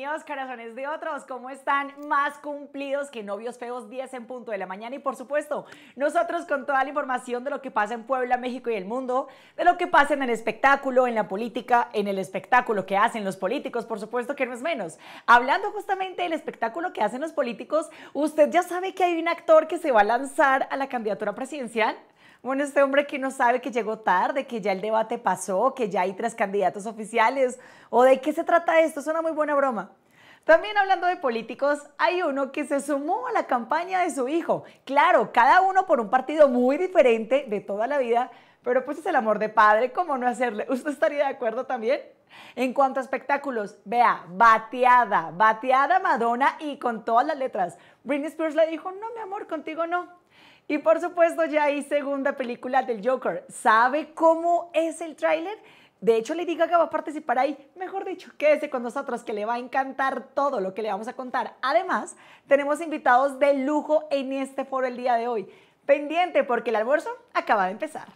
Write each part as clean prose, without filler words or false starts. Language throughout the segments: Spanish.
Bienvenidos, corazones de otros. ¿Cómo están? Más cumplidos que novios feos, 10 en punto de la mañana. Y por supuesto, nosotros con toda la información de lo que pasa en Puebla, México y el mundo, de lo que pasa en el espectáculo, en la política, en el espectáculo que hacen los políticos, por supuesto que no es menos. Hablando justamente del espectáculo que hacen los políticos, ¿usted ya sabe que hay un actor que se va a lanzar a la candidatura presidencial? Bueno, este hombre que no sabe que llegó tarde, que ya el debate pasó, que ya hay 3 candidatos oficiales, ¿o de qué se trata esto? Es una muy buena broma. También hablando de políticos, hay uno que se sumó a la campaña de su hijo. Claro, cada uno por un partido muy diferente de toda la vida, pero pues es el amor de padre, ¿cómo no hacerle? ¿Usted estaría de acuerdo también? En cuanto a espectáculos, vea, bateada Madonna y con todas las letras. Britney Spears le dijo, no, mi amor, contigo no. Y por supuesto ya hay segunda película del Joker. ¿Sabe cómo es el tráiler? De hecho, Lady Gaga va a participar ahí. Mejor dicho, quédese con nosotros que le va a encantar todo lo que le vamos a contar. Además, tenemos invitados de lujo en este foro el día de hoy. Pendiente porque el almuerzo acaba de empezar.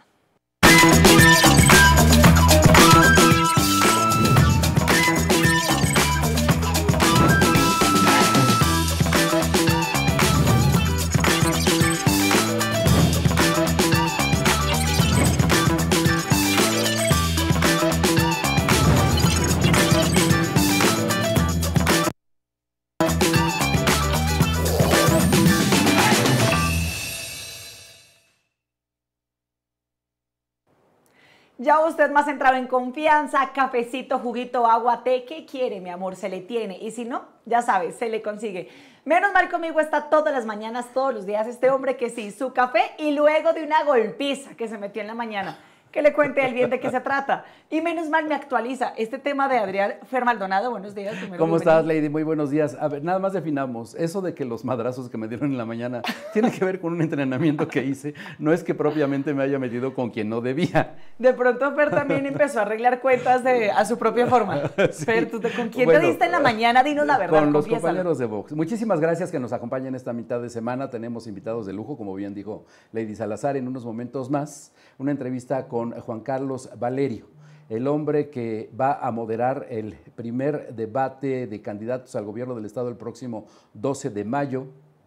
Ya usted más entrado en confianza, cafecito, juguito, agua, té, ¿qué quiere, mi amor? Se le tiene. Y si no, ya sabe, se le consigue. Menos mal conmigo está todas las mañanas, todos los días, este hombre que sí, su café y luego de una golpiza que se metió en la mañana. Que le cuente él bien de qué se trata. Y menos mal me actualiza este tema de Adrián Fer Maldonado. Buenos días. ¿Cómo estás, Lady? Muy buenos días. A ver, nada más definamos. Eso de que los madrazos que me dieron en la mañana tiene que ver con un entrenamiento que hice. No es que propiamente me haya metido con quien no debía. De pronto Fer también empezó a arreglar cuentas a su propia forma. Sí. Fer, ¿con quién te diste en la mañana? Dinos la verdad. Con los compañeros de Vox. Muchísimas gracias que nos acompañen esta mitad de semana. Tenemos invitados de lujo, como bien dijo Lady Salazar, en unos momentos más. Una entrevista con Juan Carlos Valerio, el hombre que va a moderar el primer debate de candidatos al gobierno del estado el próximo 12 de mayo.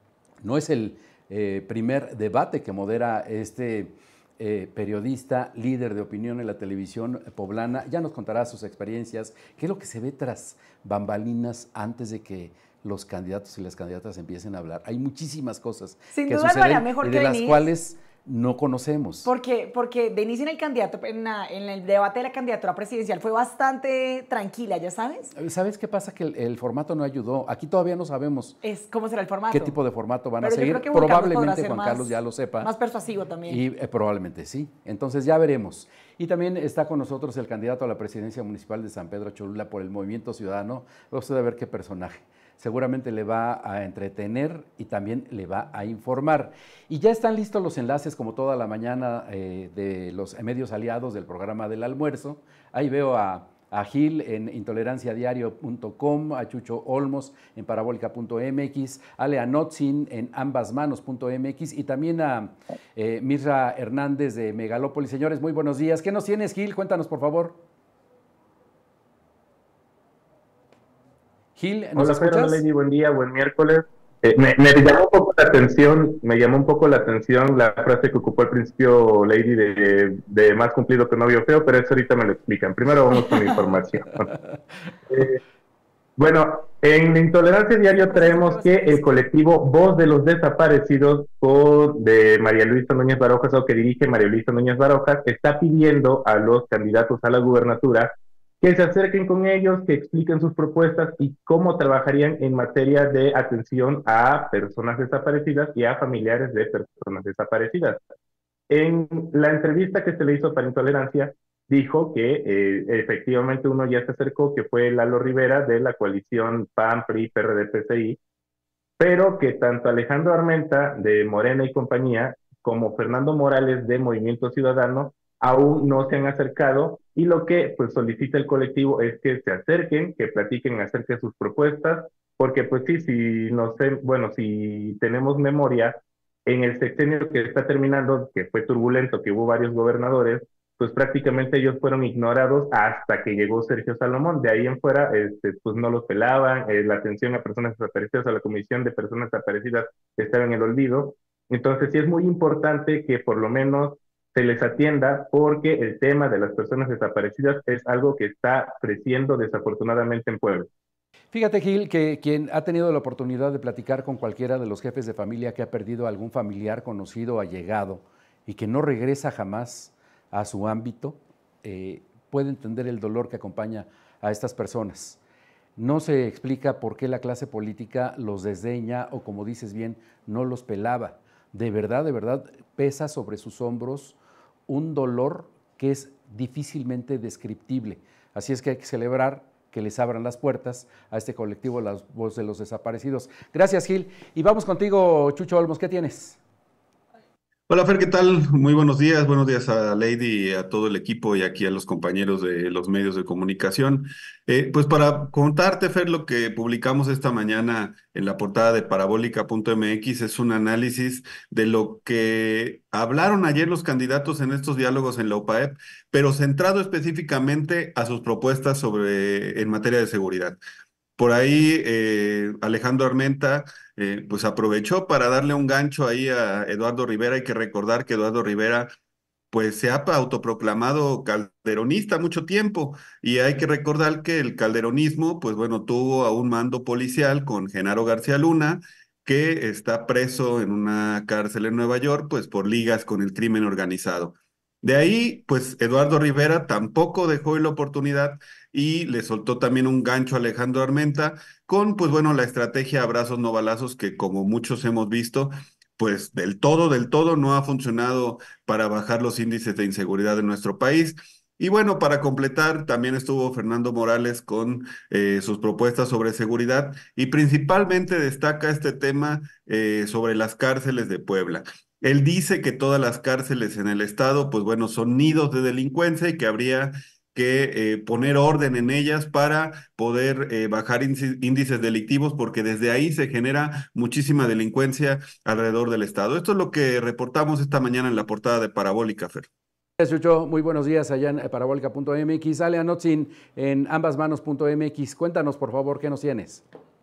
No es el primer debate que modera este periodista, líder de opinión en la televisión poblana. Ya nos contará sus experiencias, qué es lo que se ve tras bambalinas antes de que los candidatos y las candidatas empiecen a hablar. Hay muchísimas cosas sin que duda suceden mejor y que de las cuales no conocemos. Porque Denise en el candidato, en el debate de la candidatura presidencial fue bastante tranquila, ¿ya sabes? ¿Sabes qué pasa? Que el formato no ayudó. Aquí todavía no sabemos cómo será el formato. ¿Qué tipo de formato van a Pero seguir? Probablemente Juan Carlos ya lo sepa. Más persuasivo también. Y probablemente sí. Entonces ya veremos. Y también está con nosotros el candidato a la presidencia municipal de San Pedro Cholula por el Movimiento Ciudadano. Va usted a ver qué personaje. Seguramente le va a entretener y también le va a informar. Y ya están listos los enlaces, como toda la mañana, de los medios aliados del programa del almuerzo. Ahí veo a Gil en intoleranciadiario.com, a Chucho Olmos en parabólica.mx, a Lea Notzin en ambasmanos.mx y también a Mirra Hernández de Megalópolis. Señores, muy buenos días. ¿Qué nos tienes, Gil? Cuéntanos, por favor. Gil, ¿nos escuchas? Hola, Lady, buen día, buen miércoles. Me llamó un poco la atención la frase que ocupó al principio Lady de más cumplido que novio feo, pero eso ahorita me lo explican. Primero vamos con la información. Bueno, en Intolerancia Diario traemos que el colectivo Voz de los Desaparecidos de María Luisa Núñez Barojas, o que dirige María Luisa Núñez Barojas, está pidiendo a los candidatos a la gubernatura que se acerquen con ellos, que expliquen sus propuestas y cómo trabajarían en materia de atención a personas desaparecidas y a familiares de personas desaparecidas. En la entrevista que se le hizo para Intolerancia, dijo que efectivamente uno ya se acercó, que fue Lalo Rivera de la coalición PAN, PRI, PRD, PCI, pero que tanto Alejandro Armenta de Morena y compañía como Fernando Morales de Movimiento Ciudadano aún no se han acercado, y lo que pues solicita el colectivo es que se acerquen, que platiquen acerca de sus propuestas, porque pues sí, si tenemos memoria, en el sexenio que está terminando, que fue turbulento, que hubo varios gobernadores, pues prácticamente ellos fueron ignorados hasta que llegó Sergio Salomón. De ahí en fuera, pues no los pelaban, la atención a personas desaparecidas, a la Comisión de Personas Desaparecidas estaba en el olvido. Entonces sí es muy importante que por lo menos se les atienda porque el tema de las personas desaparecidas es algo que está creciendo desafortunadamente en Puebla. Fíjate, Gil, que quien ha tenido la oportunidad de platicar con cualquiera de los jefes de familia que ha perdido a algún familiar conocido o allegado y que no regresa jamás a su ámbito, puede entender el dolor que acompaña a estas personas. No se explica por qué la clase política los desdeña o, como dices bien, no los pelaba. De verdad, pesa sobre sus hombros un dolor que es difícilmente descriptible. Así es que hay que celebrar que les abran las puertas a este colectivo, La Voz de los Desaparecidos. Gracias, Gil. Y vamos contigo, Chucho Olmos, ¿qué tienes? Hola Fer, ¿qué tal? Muy buenos días a Lady y a todo el equipo y aquí a los compañeros de los medios de comunicación. Pues para contarte, Fer, lo que publicamos esta mañana en la portada de parabólica.mx es un análisis de lo que hablaron ayer los candidatos en estos diálogos en la UPAEP, pero centrado específicamente a sus propuestas en materia de seguridad. Por ahí Alejandro Armenta pues aprovechó para darle un gancho ahí a Eduardo Rivera. Hay que recordar que Eduardo Rivera pues se ha autoproclamado calderonista mucho tiempo y hay que recordar que el calderonismo pues bueno tuvo a un mando policial con Genaro García Luna que está preso en una cárcel en Nueva York pues por ligas con el crimen organizado. De ahí, pues Eduardo Rivera tampoco dejó la oportunidad y le soltó también un gancho a Alejandro Armenta con, pues bueno, la estrategia abrazos no balazos que como muchos hemos visto, pues del todo no ha funcionado para bajar los índices de inseguridad en nuestro país. Y bueno, para completar, también estuvo Fernando Morales con sus propuestas sobre seguridad y principalmente destaca este tema sobre las cárceles de Puebla. Él dice que todas las cárceles en el estado, pues bueno, son nidos de delincuencia y que habría que poner orden en ellas para poder bajar índices delictivos, porque desde ahí se genera muchísima delincuencia alrededor del estado. Esto es lo que reportamos esta mañana en la portada de Parabólica, Fer. Gracias, Chucho. Muy buenos días allá en parabólica.mx. Ale Anotzin en ambasmanos.mx. Cuéntanos, por favor, ¿qué nos tienes?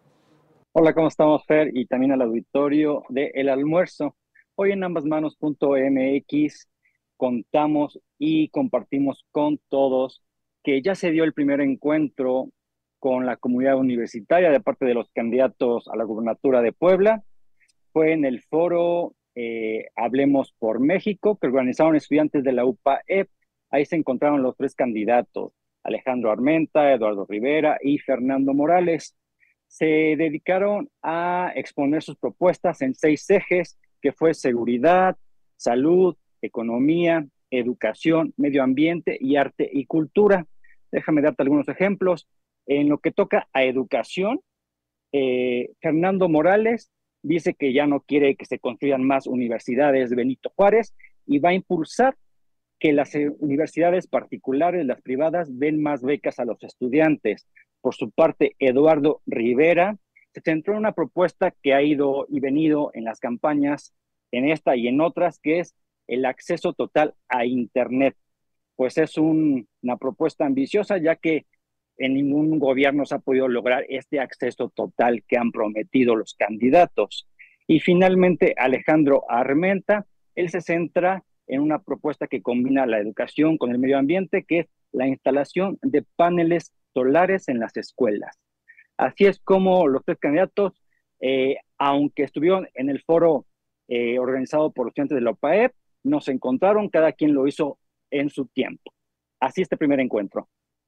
Hola, ¿cómo estamos, Fer? Y también al auditorio de El Almuerzo. Hoy en ambasmanos.mx contamos y compartimos con todos que ya se dio el primer encuentro con la comunidad universitaria de parte de los candidatos a la gubernatura de Puebla. Fue en el foro Hablemos por México, que organizaron estudiantes de la UPAEP. Ahí se encontraron los tres candidatos, Alejandro Armenta, Eduardo Rivera y Fernando Morales. Se dedicaron a exponer sus propuestas en 6 ejes, que fue seguridad, salud, economía, educación, medio ambiente y arte y cultura. Déjame darte algunos ejemplos. En lo que toca a educación, Fernando Morales dice que ya no quiere que se construyan más universidades Benito Juárez y va a impulsar que las universidades particulares, las privadas, den más becas a los estudiantes. Por su parte, Eduardo Rivera se centró en una propuesta que ha ido y venido en las campañas, en esta y en otras, que es el acceso total a Internet. Pues es una propuesta ambiciosa, ya que en ningún gobierno se ha podido lograr este acceso total que han prometido los candidatos. Y finalmente, Alejandro Armenta, él se centra en una propuesta que combina la educación con el medio ambiente, que es la instalación de paneles solares en las escuelas. Así es como los tres candidatos, aunque estuvieron en el foro organizado por los estudiantes de la UPAEP, no se encontraron, cada quien lo hizo en su tiempo. Así este primer encuentro.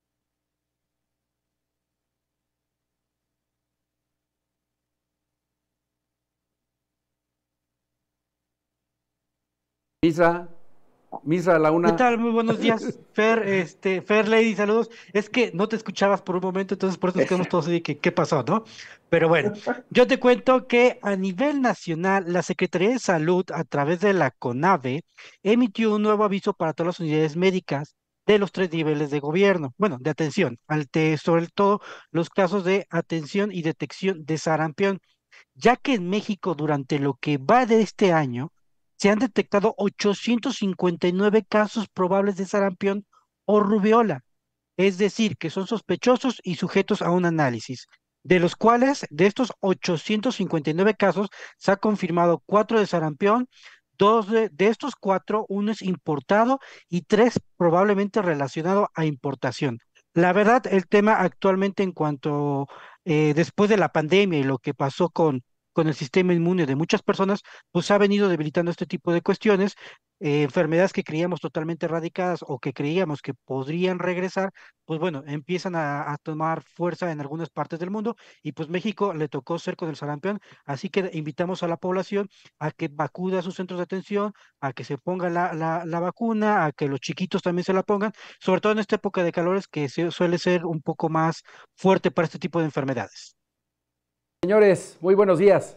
Misra, la una. ¿Qué tal? Muy buenos días, Fer, Fer Lady, saludos. Es que no te escuchabas por un momento, entonces por eso nos quedamos todos así de que, ¿qué pasó, no? Pero bueno, yo te cuento que a nivel nacional, la Secretaría de Salud, a través de la CONAVE, emitió un nuevo aviso para todas las unidades médicas de los 3 niveles de gobierno, bueno, de atención, sobre todo los casos de atención y detección de sarampión, ya que en México, durante lo que va de este año, se han detectado 859 casos probables de sarampión o rubiola, es decir, que son sospechosos y sujetos a un análisis, de los cuales, de estos 859 casos, se ha confirmado 4 de sarampión, de estos 4, uno es importado y 3 probablemente relacionado a importación. La verdad, el tema actualmente en cuanto, después de la pandemia y lo que pasó con el sistema inmune de muchas personas, pues ha venido debilitando este tipo de cuestiones, enfermedades que creíamos totalmente erradicadas o que creíamos que podrían regresar, pues bueno, empiezan a tomar fuerza en algunas partes del mundo y pues México le tocó ser con el sarampión, así que invitamos a la población a que acuda a sus centros de atención, a que se ponga la vacuna, a que los chiquitos también se la pongan, sobre todo en esta época de calores que suele ser un poco más fuerte para este tipo de enfermedades. Señores, muy buenos días.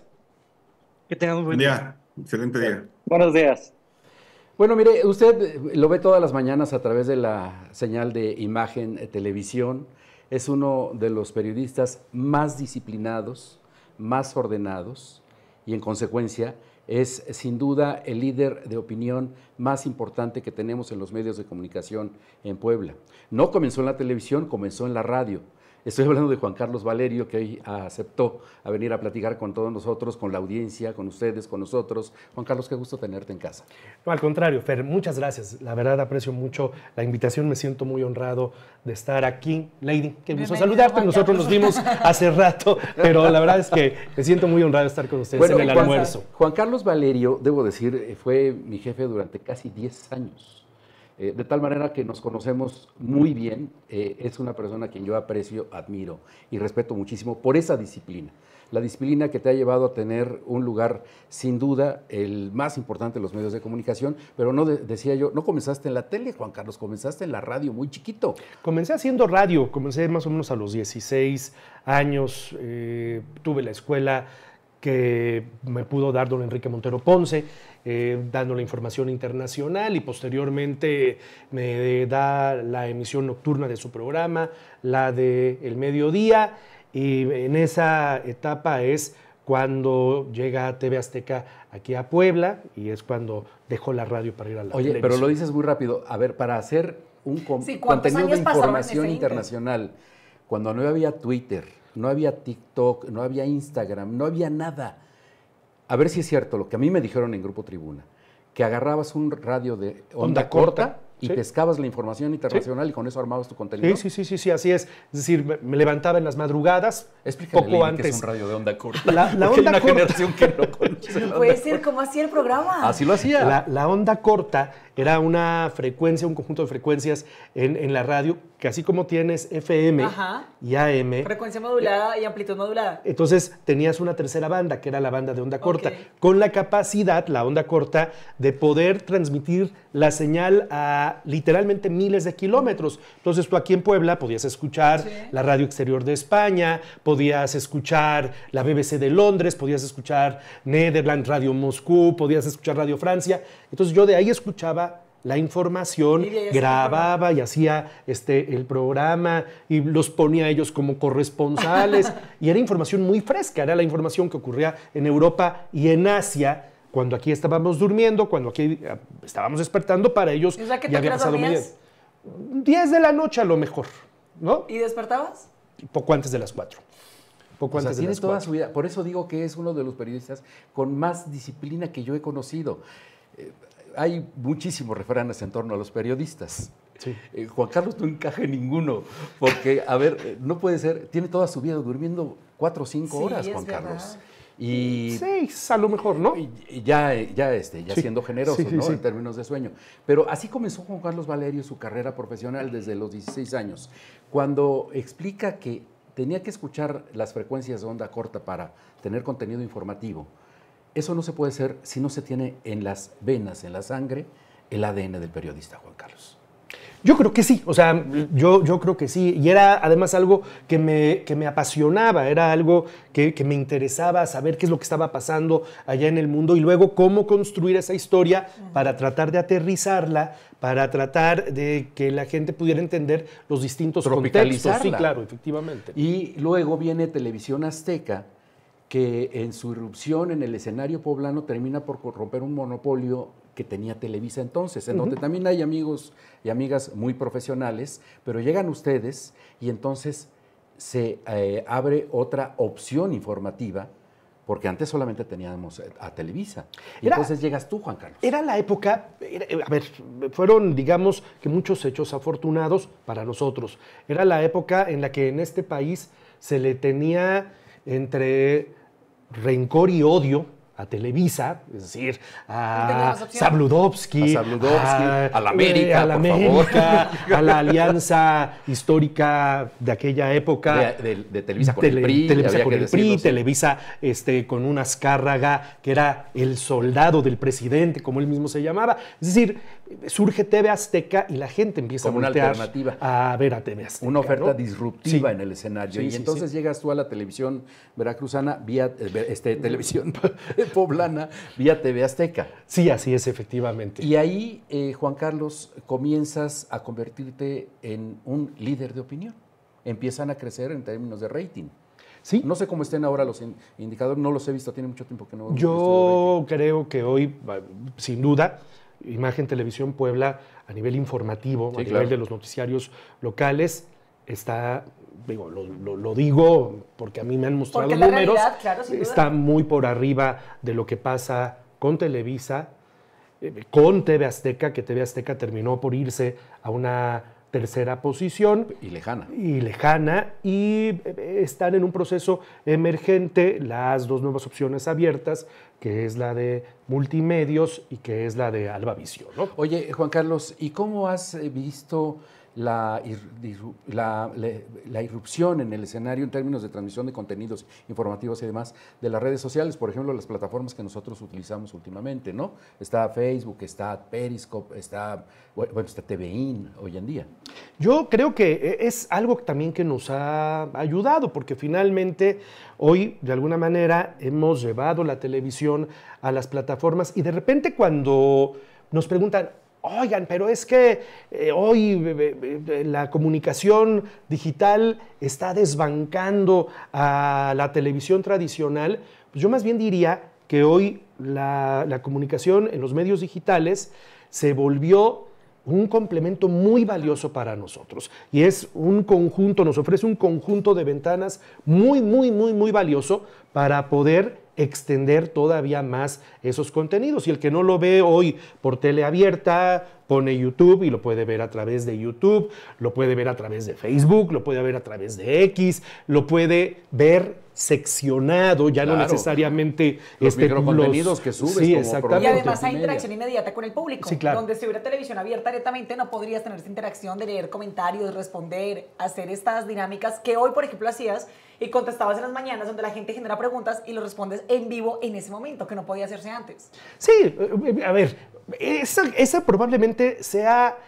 Que tengan un Buen buen día. día, excelente día. Buenos días. Bueno, mire, usted lo ve todas las mañanas a través de la señal de imagen, televisión. Es uno de los periodistas más disciplinados, más ordenados y en consecuencia es sin duda el líder de opinión más importante que tenemos en los medios de comunicación en Puebla. No comenzó en la televisión, comenzó en la radio. Estoy hablando de Juan Carlos Valerio, que hoy aceptó a venir a platicar con todos nosotros, con la audiencia, con ustedes, con nosotros. Juan Carlos, qué gusto tenerte en casa. No, al contrario, Fer, muchas gracias. La verdad aprecio mucho la invitación, me siento muy honrado de estar aquí. Lady, qué gusto saludarte, nosotros nos vimos hace rato, pero la verdad es que me siento muy honrado de estar con ustedes en el almuerzo. Juan Carlos Valerio, debo decir, fue mi jefe durante casi 10 años. De tal manera que nos conocemos muy bien, es una persona a quien yo aprecio, admiro y respeto muchísimo por esa disciplina. La disciplina que te ha llevado a tener un lugar, sin duda, el más importante de los medios de comunicación, pero no decía yo, no comenzaste en la tele, Juan Carlos, comenzaste en la radio muy chiquito. Comencé haciendo radio, comencé más o menos a los 16 años, tuve la escuela que me pudo dar don Enrique Montero Ponce, dando la información internacional y posteriormente me da la emisión nocturna de su programa, la de El Mediodía, y en esa etapa es cuando llega TV Azteca aquí a Puebla y es cuando dejó la radio para ir a la televisión. Pero lo dices muy rápido. A ver, para hacer un contenido de información internacional, cuando no había Twitter, no había TikTok, no había Instagram, no había nada. A ver si es cierto lo que a mí me dijeron en Grupo Tribuna, que agarrabas un radio de onda corta y pescabas la información internacional y con eso armabas tu contenido. Sí, así es. Es decir, me levantaba en las madrugadas, poco antes. ¿Qué es un radio de onda corta? La onda hay una corta. generación que no conoce. No puede ser, ¿cómo hacía el programa? Así lo hacía. La onda corta era una frecuencia, un conjunto de frecuencias en la radio, que así como tienes FM y AM. Frecuencia modulada y amplitud modulada. Entonces tenías una tercera banda, que era la banda de onda corta, con la capacidad, la onda corta, de poder transmitir la señal a literalmente miles de kilómetros. Entonces tú aquí en Puebla podías escuchar la radio exterior de España, podías escuchar la BBC de Londres, podías escuchar Nederland, Radio Moscú, podías escuchar Radio Francia. Entonces yo de ahí escuchaba la información, grababa y hacía el programa y los ponía a ellos como corresponsales y era información muy fresca, era la información que ocurría en Europa y en Asia cuando aquí estábamos durmiendo, cuando aquí estábamos despertando, para ellos ya había pasado media 10 de la noche a lo mejor, ¿no? ¿Y despertabas? Poco antes de las 4. Poco antes de las 4. Tiene toda su vida, por eso digo que es uno de los periodistas con más disciplina que yo he conocido. Hay muchísimos refranes en torno a los periodistas. Sí. Juan Carlos no encaja en ninguno, porque, a ver, no puede ser, tiene toda su vida durmiendo 4 o 5 horas, Juan Carlos. Y 6 a lo mejor, ¿no? Ya siendo generoso, ¿no? En términos de sueño. Pero así comenzó Juan Carlos Valerio su carrera profesional desde los 16 años, cuando explica que tenía que escuchar las frecuencias de onda corta para tener contenido informativo. Eso no se puede hacer si no se tiene en las venas, en la sangre, el ADN del periodista, Juan Carlos. Yo creo que sí, o sea, yo creo que sí. Y era además algo que me apasionaba, era algo que me interesaba saber qué es lo que estaba pasando allá en el mundo y luego cómo construir esa historia para tratar de aterrizarla, para tratar de que la gente pudiera entender los distintos contextos. Sí, claro, efectivamente. Y luego viene Televisión Azteca, que en su irrupción en el escenario poblano termina por romper un monopolio que tenía Televisa entonces, en donde también hay amigos y amigas muy profesionales, pero llegan ustedes y entonces se abre otra opción informativa, porque antes solamente teníamos a Televisa. Y entonces llegas tú, Juan Carlos. Era la época, a ver, fueron, digamos, que muchos hechos afortunados para nosotros. Era la época en la que en este país se le tenía entre rencor y odio a Televisa, es decir, a Zabludovsky, a la América, a la alianza histórica de aquella época. De Televisa con el PRI. Televisa con el PRI, Televisa con un Azcárraga, que era el soldado del presidente, como él mismo se llamaba. Es decir, surge TV Azteca y la gente empieza como a voltear una alternativa, a ver a TV Azteca. Una oferta, ¿no?, disruptiva, sí, en el escenario. Sí, y entonces llegas tú a la televisión veracruzana vía televisión poblana vía TV Azteca. Sí, así es, efectivamente. Y ahí, Juan Carlos, comienzas a convertirte en un líder de opinión. Empiezan a crecer en términos de rating. Sí. No sé cómo estén ahora los indicadores, no los he visto, tiene mucho tiempo que no. Yo creo que hoy, sin duda, Imagen Televisión Puebla, a nivel informativo, sí, a nivel de los noticiarios locales, está, digo, lo digo porque a mí me han mostrado números, realidad, claro, sin duda, está muy por arriba de lo que pasa con Televisa, con TV Azteca, que TV Azteca terminó por irse a una tercera posición. Y lejana. Y están en un proceso emergente las dos nuevas opciones abiertas, que es la de Multimedios y que es la de Alba Visión, ¿no? Oye, Juan Carlos, ¿y cómo has visto la irrupción en el escenario en términos de transmisión de contenidos informativos y demás de las redes sociales? Por ejemplo, las plataformas que nosotros utilizamos últimamente, ¿no? Está Facebook, está Periscope, está TVIN hoy en día. Yo creo que es algo también que nos ha ayudado, porque finalmente hoy, de alguna manera, hemos llevado la televisión a las plataformas y de repente cuando nos preguntan, oigan, pero es que hoy la comunicación digital está desbancando a la televisión tradicional, pues yo más bien diría que hoy la comunicación en los medios digitales se volvió un complemento muy valioso para nosotros. Y es un conjunto, nos ofrece un conjunto de ventanas muy, muy, muy, muy valioso para poder extender todavía más esos contenidos. Y el que no lo ve hoy por tele abierta, pone YouTube y lo puede ver a través de YouTube, lo puede ver a través de Facebook, lo puede ver a través de X, lo puede ver seccionado, ya claro, no necesariamente los microcontenidos que subes. Sí, como exactamente. Y además hay interacción inmediata con el público. Sí, claro. Donde si hubiera televisión abierta directamente no podrías tener esa interacción de leer comentarios, responder, hacer estas dinámicas que hoy, por ejemplo, hacías y contestabas en las mañanas, donde la gente genera preguntas y lo respondes en vivo en ese momento, que no podía hacerse antes. Sí, a ver, esa probablemente sea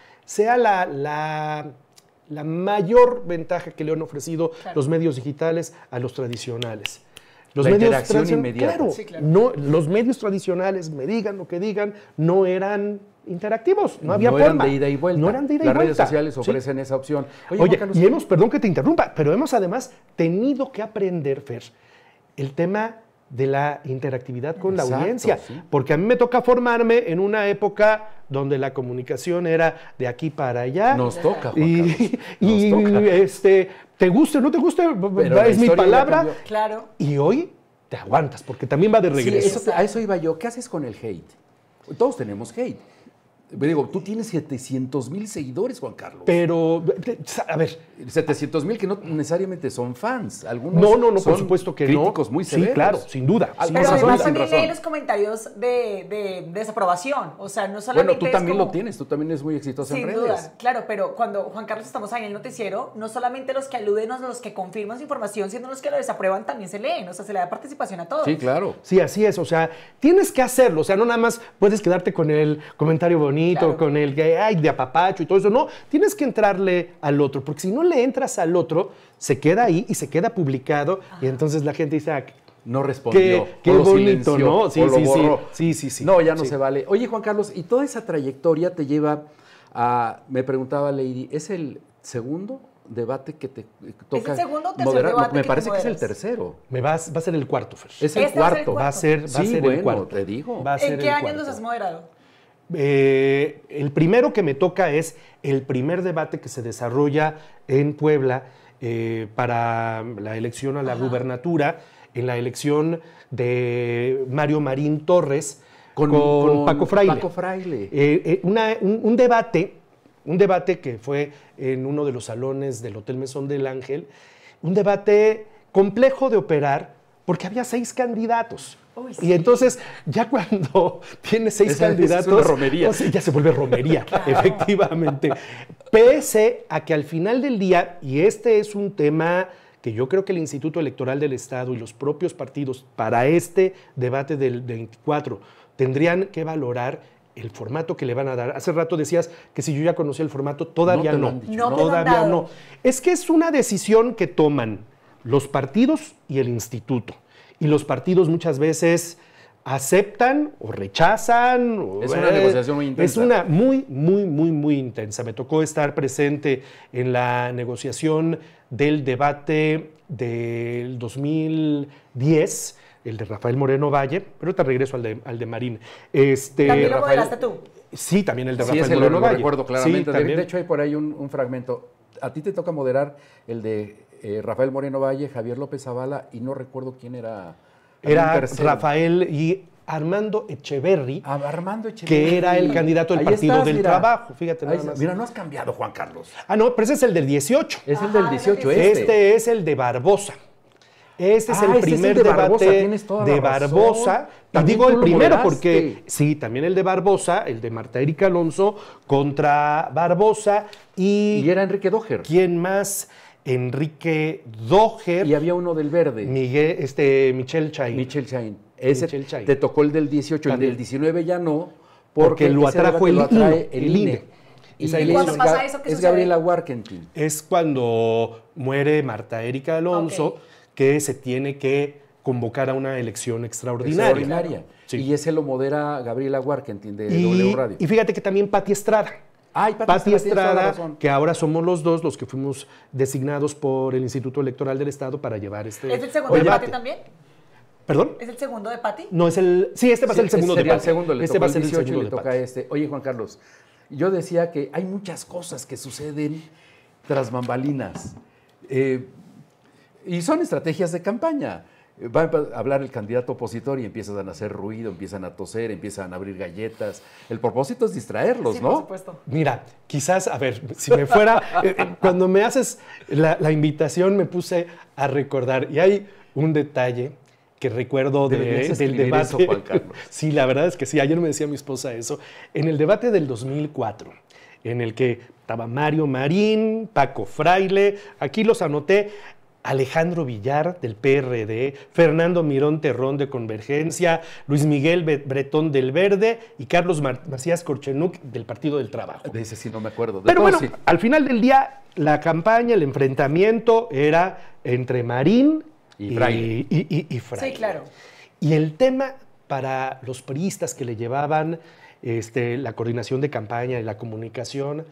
la mayor ventaja que le han ofrecido los medios digitales a los tradicionales. Los la medios interacción inmediata. Claro, sí, claro. No, los medios tradicionales, me digan lo que digan, no eran interactivos, no había forma. No eran de ida y vuelta. No eran de ida y Las vuelta. redes sociales ofrecen esa opción. Oye, y perdón que te interrumpa, pero hemos además tenido que aprender, Fer, el tema de la interactividad con la audiencia, sí. Porque a mí me toca formarme en una época donde la comunicación era de aquí para allá. Nos toca, Juan y te guste o no te guste, pero es mi palabra. Claro. Y hoy te aguantas, porque también va de regreso. Sí, a eso iba yo. ¿Qué haces con el hate? Todos tenemos hate. Digo, tú tienes 700,000 seguidores, Juan Carlos. Pero, a ver. 700,000 que no necesariamente son fans. Algunos No, son por supuesto que no. críticos muy severos. Sí, claro, sin duda. Pero además también razón. lee los comentarios de desaprobación. O sea, no solamente. Bueno, tú también lo tienes, tú también eres muy exitoso en redes. Sin duda, claro, pero cuando Juan Carlos estamos ahí en el noticiero, no solamente los que aluden o los que confirman su información, sino los que lo desaprueban también se leen. O sea, se le da participación a todos. Sí, claro. Sí, así es. O sea, tienes que hacerlo. O sea, no nada más puedes quedarte con el comentario bonito, claro, con el que hay de apapacho y todo eso. No, tienes que entrarle al otro, porque si no le entras al otro, se queda ahí y se queda publicado. Y entonces la gente dice, no respondió. Qué o lo bonito, silenció, ¿no? Sí, o lo sí, borró. sí. No, ya no se vale. Oye, Juan Carlos, y toda esa trayectoria te lleva a, me preguntaba Lady, ¿es el segundo debate que te toca el segundo o tercer moderar. debate Me que parece tú que es el moderas? tercero. Va a ser el cuarto, Fer. Es el Este va a ser el cuarto. cuarto. Va a ser Sí, el bueno, cuarto. te digo. Va a ser ¿En qué el años cuarto. los has moderado? El primero que me toca es el primer debate que se desarrolla en Puebla para la elección a la gubernatura, en la elección de Mario Marín Torres con Paco Fraile. Paco Fraile. Un debate que fue en uno de los salones del Hotel Mesón del Ángel, un debate complejo de operar porque había 6 candidatos. Uy, Y entonces, ya cuando tienes 6 candidatos, es una romería. o sea, ya se vuelve romería, efectivamente. Pese a que al final del día, y este es un tema que yo creo que el Instituto Electoral del Estado y los propios partidos para este debate del 24 tendrían que valorar el formato que le van a dar. Hace rato decías que si yo ya conocía el formato, todavía No te lo no. han dicho, No te lo han Todavía dado. no. Es que es una decisión que toman los partidos y el instituto. Y los partidos muchas veces aceptan o rechazan. Es una negociación muy intensa. Es una muy intensa. Me tocó estar presente en la negociación del debate del 2010, el de Rafael Moreno Valle, pero ahorita regreso al de Marín. ¿También lo Rafael- moderaste tú? Sí, también el de Sí, Rafael ese Moreno lo Valle. recuerdo claramente. Sí, también. De hecho, hay por ahí un fragmento. A ti te toca moderar el de Rafael Moreno Valle, Javier López Zavala, y no recuerdo quién era. Había un Era tercero. Rafael y Armando Echeverry, Armando Echeverry. que era el candidato del Ahí Partido estás, del mira. Trabajo. Fíjate Ahí nada más. mira, no has cambiado, Juan Carlos. Ah, no, pero ese es el del 18. Es el del 18, Este es el de Barbosa. Este es Ah, el este es primer el de Barbosa, debate tienes toda de la razón. Barbosa. Y También digo tú el lo primero moderaste. porque, sí, también el de Barbosa, el de Marta Erika Alonso contra Barbosa Y y era Enrique Doher. ¿quién más? Enrique Doher, Y había uno del verde. Michelle Chain. Michel Chain. Ese Michel Chain. te tocó el del 18, el También. del 19 ya no. Porque lo ese atrajo debate lo atrae el INE. Y Esa él elección. ¿Cuándo pasa eso? ¿Qué es sucede? Gabriela Warkentin. Es cuando muere Marta Erika Alonso, Ok. que se tiene que convocar a una elección extraordinaria. Extraordinaria. Sí. Y ese lo modera Gabriela Warkentin de W Radio. Y fíjate que también Pati Estrada. Ay, Pati tienes toda la Estrada, razón. que ahora somos los dos los que fuimos designados por el Instituto Electoral del Estado para llevar este ¿Es el segundo de debate. Pati también? ¿Perdón? ¿Es el segundo de Pati? No, es el... Sí, este va a ser el segundo sería debate. el segundo, le Este tocó va a el ser el 18 y segundo le toca debate. este. Oye, Juan Carlos, yo decía que hay muchas cosas que suceden tras bambalinas. Y son estrategias de campaña. Va a hablar el candidato opositor y empiezan a hacer ruido, empiezan a toser, empiezan a abrir galletas. El propósito es distraerlos, Sí, ¿no? por supuesto. Mira, quizás, a ver, si me fuera, cuando me haces la invitación me puse a recordar, y hay un detalle que recuerdo Deberías del escribir debate. eso, Juan Carlos. Sí, la verdad es que sí, ayer me decía mi esposa eso, en el debate del 2004, en el que estaba Mario Marín, Paco Fraile, aquí los anoté, Alejandro Villar del PRD, Fernando Mirón Terrón de Convergencia, Luis Miguel Bretón del Verde y Carlos Macías Corchenuc del Partido del Trabajo. De ese sí no me acuerdo. De Pero todos bueno, sí. al final del día, la campaña, el enfrentamiento era entre Marín Y Fraile. y Fraile. Sí, claro. Y el tema para los priistas que le llevaban la coordinación de campaña y la comunicación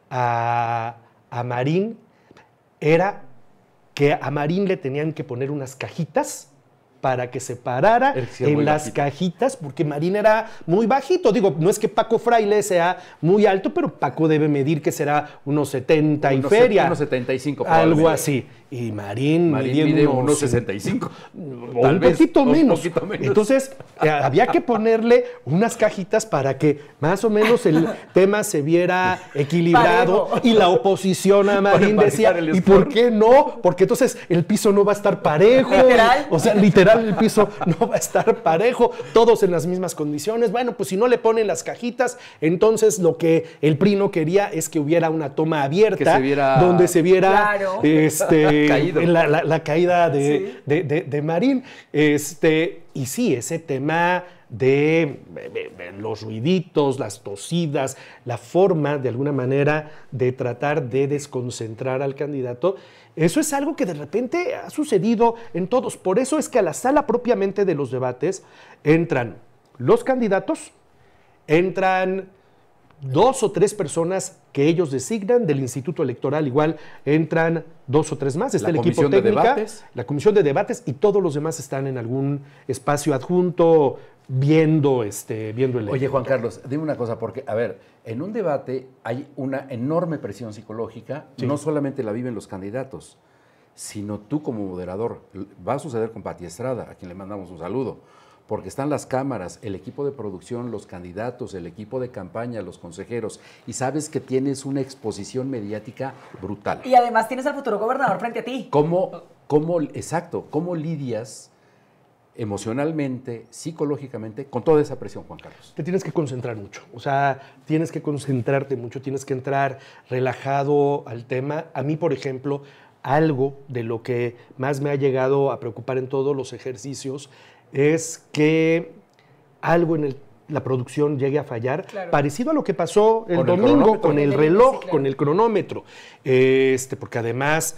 a Marín era que a Marín le tenían que poner unas cajitas para que se parara Él sí era muy en las bajito. cajitas, porque Marín era muy bajito. Digo, no es que Paco Fraile sea muy alto, pero Paco debe medir que será unos 70 y feria. Unos 75. Algo probablemente. así. Y Marín Marín mide unos 65. o Tal un vez, poquito o un menos. poquito menos. Entonces, había que ponerle unas cajitas para que más o menos el tema se viera equilibrado. Parejo. Y la oposición a Marín Para decía, emparejar el ¿y por score". qué no? Porque entonces el piso no va a estar parejo. Literal. O sea, literal, el piso no va a estar parejo. Todos en las mismas condiciones. Bueno, pues si no le ponen las cajitas, entonces lo que el PRI no quería es que hubiera una toma abierta. Que se viera- donde se viera Claro. Caído. la caída Sí. de Marín. Y sí, ese tema de los ruiditos, las tosidas, la forma de alguna manera de tratar de desconcentrar al candidato, eso es algo que de repente ha sucedido en todos. Por eso es que a la sala propiamente de los debates entran los candidatos, entran 2 o 3 personas que ellos designan del Instituto Electoral, igual entran 2 o 3 más, está el equipo técnico, la comisión de debates y todos los demás están en algún espacio adjunto viendo el Oye, Juan Carlos, dime una cosa, porque, a ver, en un debate hay una enorme presión psicológica, Sí. no solamente la viven los candidatos, sino tú como moderador. Va a suceder con Pati Estrada, a quien le mandamos un saludo, porque están las cámaras, el equipo de producción, los candidatos, el equipo de campaña, los consejeros, y sabes que tienes una exposición mediática brutal. Y además tienes al futuro gobernador frente a ti. ¿Cómo lidias emocionalmente, psicológicamente, con toda esa presión, Juan Carlos? Te tienes que concentrar mucho, o sea, tienes que concentrarte mucho, tienes que entrar relajado al tema. A mí, por ejemplo, algo de lo que más me ha llegado a preocupar en todos los ejercicios es que algo en la producción llegue a fallar, Claro. parecido a lo que pasó el Con el domingo cronómetro. con el Sí, reloj, claro. con el cronómetro, porque además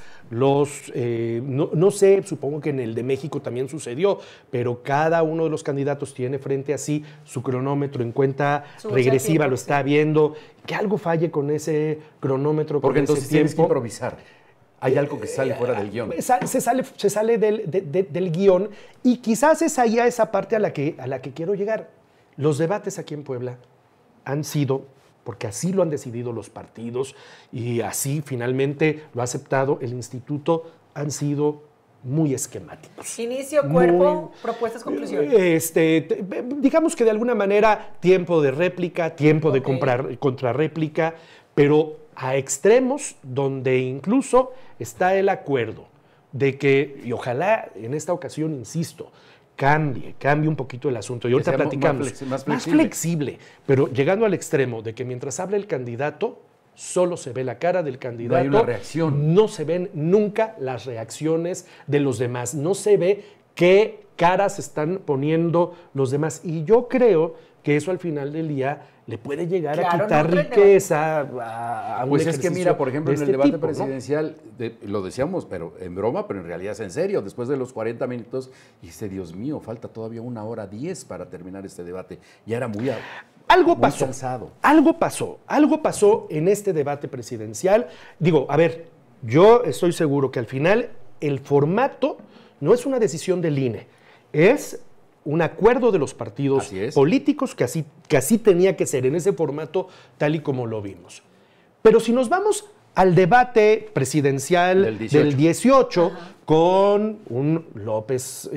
no sé, supongo que en el de México también sucedió, pero cada uno de los candidatos tiene frente a sí su cronómetro en cuenta Su regresiva, tiempo, lo está viendo, que algo falle con ese cronómetro, Porque con entonces ese tienes que tiempo. improvisar. Hay algo que sale fuera del guión. Se sale del guión y quizás es ahí a esa parte a la que quiero llegar. Los debates aquí en Puebla han sido, porque así lo han decidido los partidos y así finalmente lo ha aceptado el instituto, han sido muy esquemáticos. Inicio, cuerpo, propuestas, conclusiones. Digamos que de alguna manera tiempo de réplica, tiempo de Ok. contrarréplica, pero a extremos donde incluso está el acuerdo de que, y ojalá en esta ocasión, insisto, cambie un poquito el asunto. Y ahorita sea platicamos. más flexible. Pero llegando al extremo de que mientras habla el candidato, solo se ve la cara del candidato. No hay una reacción. No se ven nunca las reacciones de los demás. No se ve qué caras están poniendo los demás. Y yo creo que eso al final del día le puede llegar Claro, a quitar no, pero riqueza a un Pues es que ejercicio mira, por ejemplo, de en el este debate tipo, ¿no? presidencial, lo decíamos, pero en broma, pero en realidad es en serio, después de los 40 minutos, dice, Dios mío, falta todavía 1:10 para terminar este debate. Ya era muy Algo muy pasó, cansado. algo pasó en este debate presidencial. Digo, a ver, yo estoy seguro que al final el formato no es una decisión del INE, es un acuerdo de los partidos Así es. políticos que así tenía que ser en ese formato tal y como lo vimos. Pero si nos vamos al debate presidencial del 18 con un López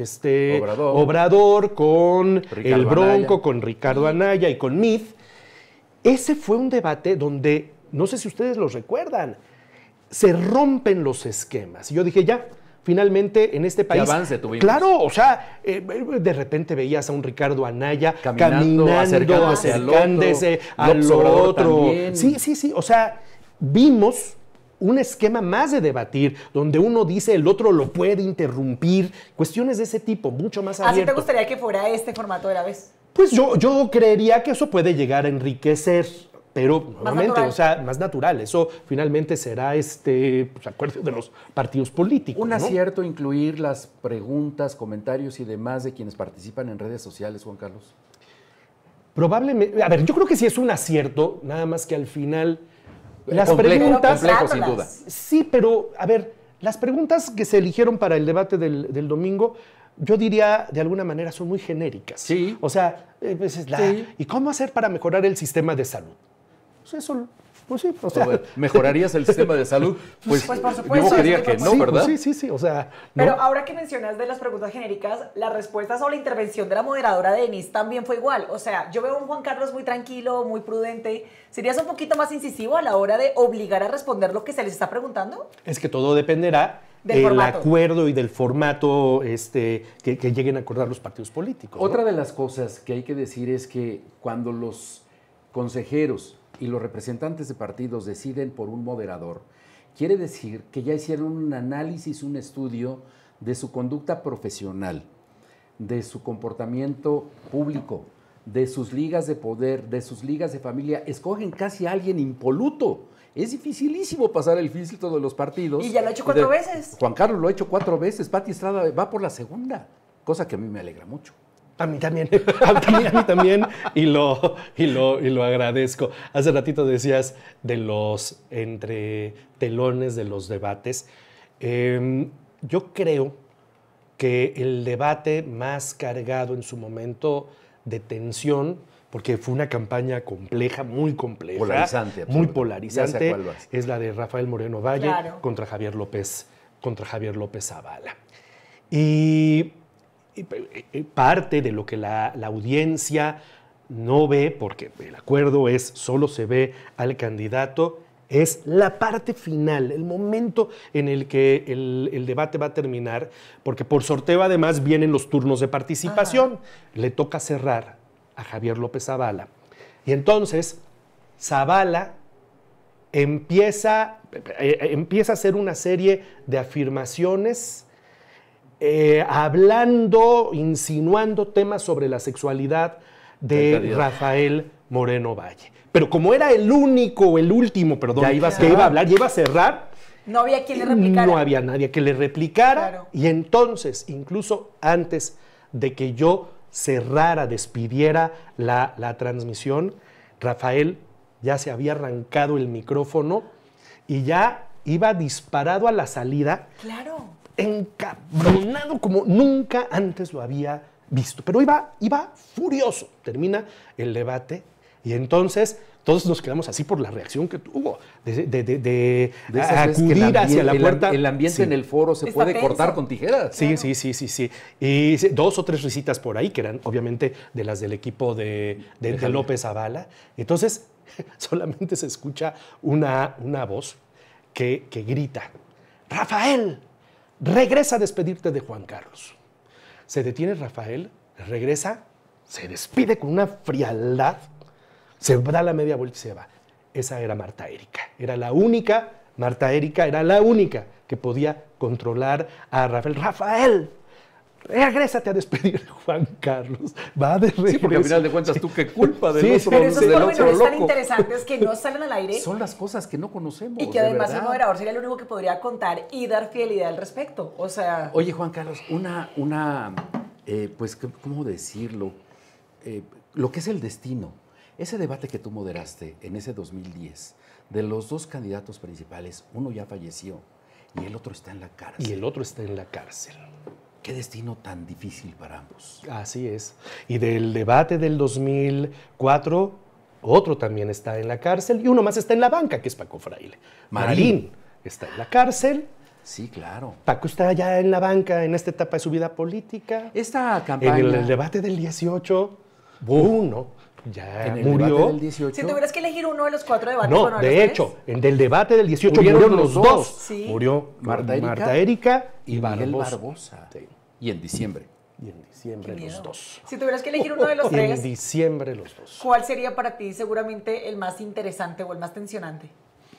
Obrador, con Ricardo el Bronco, Anaya. con Ricardo Anaya y con Meade, ese fue un debate donde, no sé si ustedes lo recuerdan, se rompen los esquemas. Y yo dije, ya, finalmente en este país... avance tuvimos. Claro, o sea, de repente veías a un Ricardo Anaya Caminando, acercándose al otro, acercándose al López Obrador otro. también. Sí, o sea, vimos un esquema más de debatir, donde uno dice el otro lo puede interrumpir, cuestiones de ese tipo, mucho más ¿Así te abierto. gustaría que fuera este formato de la vez? Pues yo creería que eso puede llegar a enriquecer, pero nuevamente, natural. o sea, más natural. Eso finalmente será acuerdo de los partidos políticos. Un ¿no? acierto incluir las preguntas, comentarios y demás de quienes participan en redes sociales, Juan Carlos. Probablemente, a ver, yo creo que sí es un acierto, nada más que al final las Complejo, preguntas... complejo, sin duda. Sí, pero a ver, las preguntas que se eligieron para el debate del domingo, yo diría de alguna manera son muy genéricas. Sí. O sea, pues Sí. ¿y cómo hacer para mejorar el sistema de salud? Pues eso, pues sí, o sea... ¿Mejorarías el sistema de salud? Pues, Pues, por supuesto, yo quería sí, que por no, sí, ¿verdad? pues sí, o sea... ¿no? Pero ahora que mencionas de las preguntas genéricas, las respuestas o la intervención de la moderadora Denise también fue igual. O sea, yo veo a un Juan Carlos muy tranquilo, muy prudente. ¿Serías un poquito más incisivo a la hora de obligar a responder lo que se les está preguntando? Es que todo dependerá Del del formato. acuerdo y del formato que lleguen a acordar los partidos políticos. ¿no? Otra de las cosas que hay que decir es que cuando los consejeros y los representantes de partidos deciden por un moderador, quiere decir que ya hicieron un análisis, un estudio de su conducta profesional, de su comportamiento público, de sus ligas de poder, de sus ligas de familia. Escogen casi a alguien impoluto. Es dificilísimo pasar el filtro de los partidos. Y ya lo ha hecho 4 veces. Juan Carlos lo ha hecho 4 veces. Pati Estrada va por la segunda, cosa que a mí me alegra mucho. A mí también, a mí también, y lo agradezco. Hace ratito decías de los entretelones de los debates. Yo creo que el debate más cargado en su momento de tensión, porque fue una campaña compleja, muy compleja, polarizante, muy polarizante, ya sé cuál vas. es la de Rafael Moreno Valle Claro. contra Javier López Zavala. Y parte de lo que la audiencia no ve, porque el acuerdo es solo se ve al candidato, es la parte final, el momento en el que el debate va a terminar, porque por sorteo además vienen los turnos de participación. Ajá. Le toca cerrar a Javier López Zavala. Y entonces Zavala empieza a hacer una serie de afirmaciones hablando, insinuando temas sobre la sexualidad de Rafael Moreno Valle. Pero como era el último, que iba a hablar, iba a cerrar, no había quien le replicara. No había nadie que le replicara. Claro. Y entonces, incluso antes de que yo cerrara, despidiera la transmisión, Rafael ya se había arrancado el micrófono y ya iba disparado a la salida. Claro. Encabronado como nunca antes lo había visto. Pero iba furioso. Termina el debate y entonces todos nos quedamos así por la reacción que tuvo de acudir hacia la puerta. El ambiente en el foro se puede cortar con tijeras. Sí, claro. Sí. Y 2 o 3 risitas por ahí, que eran obviamente de las del equipo de López Zavala. Entonces solamente se escucha una voz que grita: ¡Rafael, regresa a despedirte de Juan Carlos! Se detiene Rafael, regresa, se despide con una frialdad, se da la media vuelta y se va. Esa era Marta Erika. Marta Erika era la única que podía controlar a Rafael. ¡Rafael, regrésate a despedir a Juan Carlos! Va de regreso. Sí, porque al final de cuentas, ¿tú qué culpa del otro, pero esos del pormenores otro tan loco? interesantes que no salen al aire. Son las cosas que no conocemos. Y que además el moderador sería el único que podría contar y dar fidelidad al respecto. O sea... Oye, Juan Carlos, pues, ¿cómo decirlo? Lo que es el destino. Ese debate que tú moderaste en ese 2010, de los 2 candidatos principales, uno ya falleció y el otro está en la cárcel. Qué destino tan difícil para ambos. Así es. Y del debate del 2004, otro también está en la cárcel y uno más está en la banca, que es Paco Fraile. Marín está en la cárcel. Sí, claro. Paco está ya en la banca en esta etapa de su vida política. Esta campaña... En el debate del 18, uno ya en el murió. Debate del 18. Si tuvieras que elegir uno de los 4 debates... No, de hecho, en el debate del 18 murieron los 2. Sí. Murió Marta Erika y Miguel Barbosa. Barbosa. Sí. Y en diciembre. Los 2. Si tuvieras que elegir uno de los 3... En diciembre los 2. ¿Cuál sería para ti seguramente el más interesante o el más tensionante?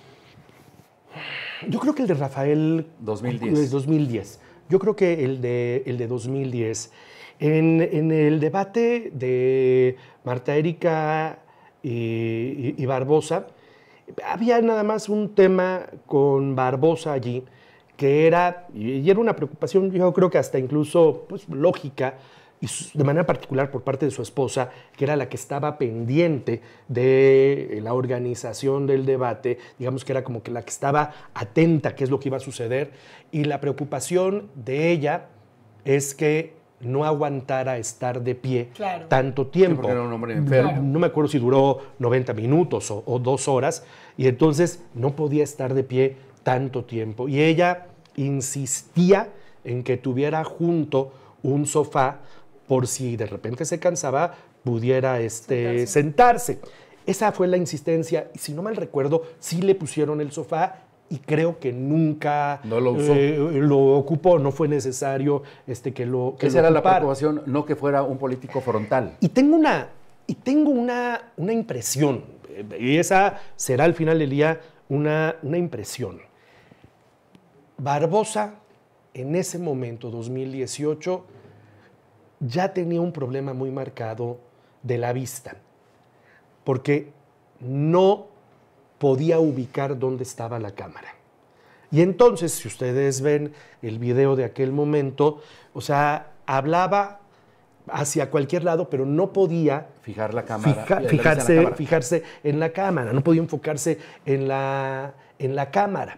Yo creo que el de Rafael... 2010. 2010. Yo creo que el de 2010. En el debate de Marta Erika y Barbosa, había nada más un tema con Barbosa allí, que era una preocupación, yo creo que hasta incluso pues, lógica, y de manera particular por parte de su esposa, que era la que estaba pendiente de la organización del debate, digamos que era como que la que estaba atenta a qué es lo que iba a suceder, y la preocupación de ella es que no aguantara estar de pie tanto tiempo. Sí, porque era un hombre enfermo. No me acuerdo si duró 90 minutos o 2 horas, y entonces no podía estar de pie tanto tiempo. Y ella insistía en que tuviera junto un sofá por si de repente se cansaba, pudiera sentarse. Esa fue la insistencia, y si no mal recuerdo, sí le pusieron el sofá, y creo que nunca no lo usó. Lo ocupó, no fue necesario que lo Esa era la preocupación, no que fuera un político frontal. Y tengo una impresión, y esa será al final del día una impresión. Barbosa, en ese momento, 2018, ya tenía un problema muy marcado de la vista, porque no podía ubicar dónde estaba la cámara. Y entonces, si ustedes ven el video de aquel momento, o sea, hablaba hacia cualquier lado, pero no podía fijar la cámara, fijarse en la cámara, no podía enfocarse en la cámara.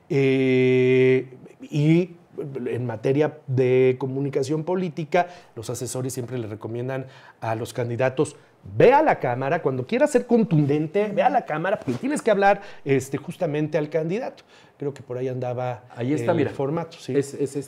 Y en materia de comunicación política, los asesores siempre le recomiendan a los candidatos: ve a la cámara, cuando quieras ser contundente, ve a la cámara, porque tienes que hablar justamente al candidato. Creo que por ahí andaba ahí está, mira, formato. Sí. Es este.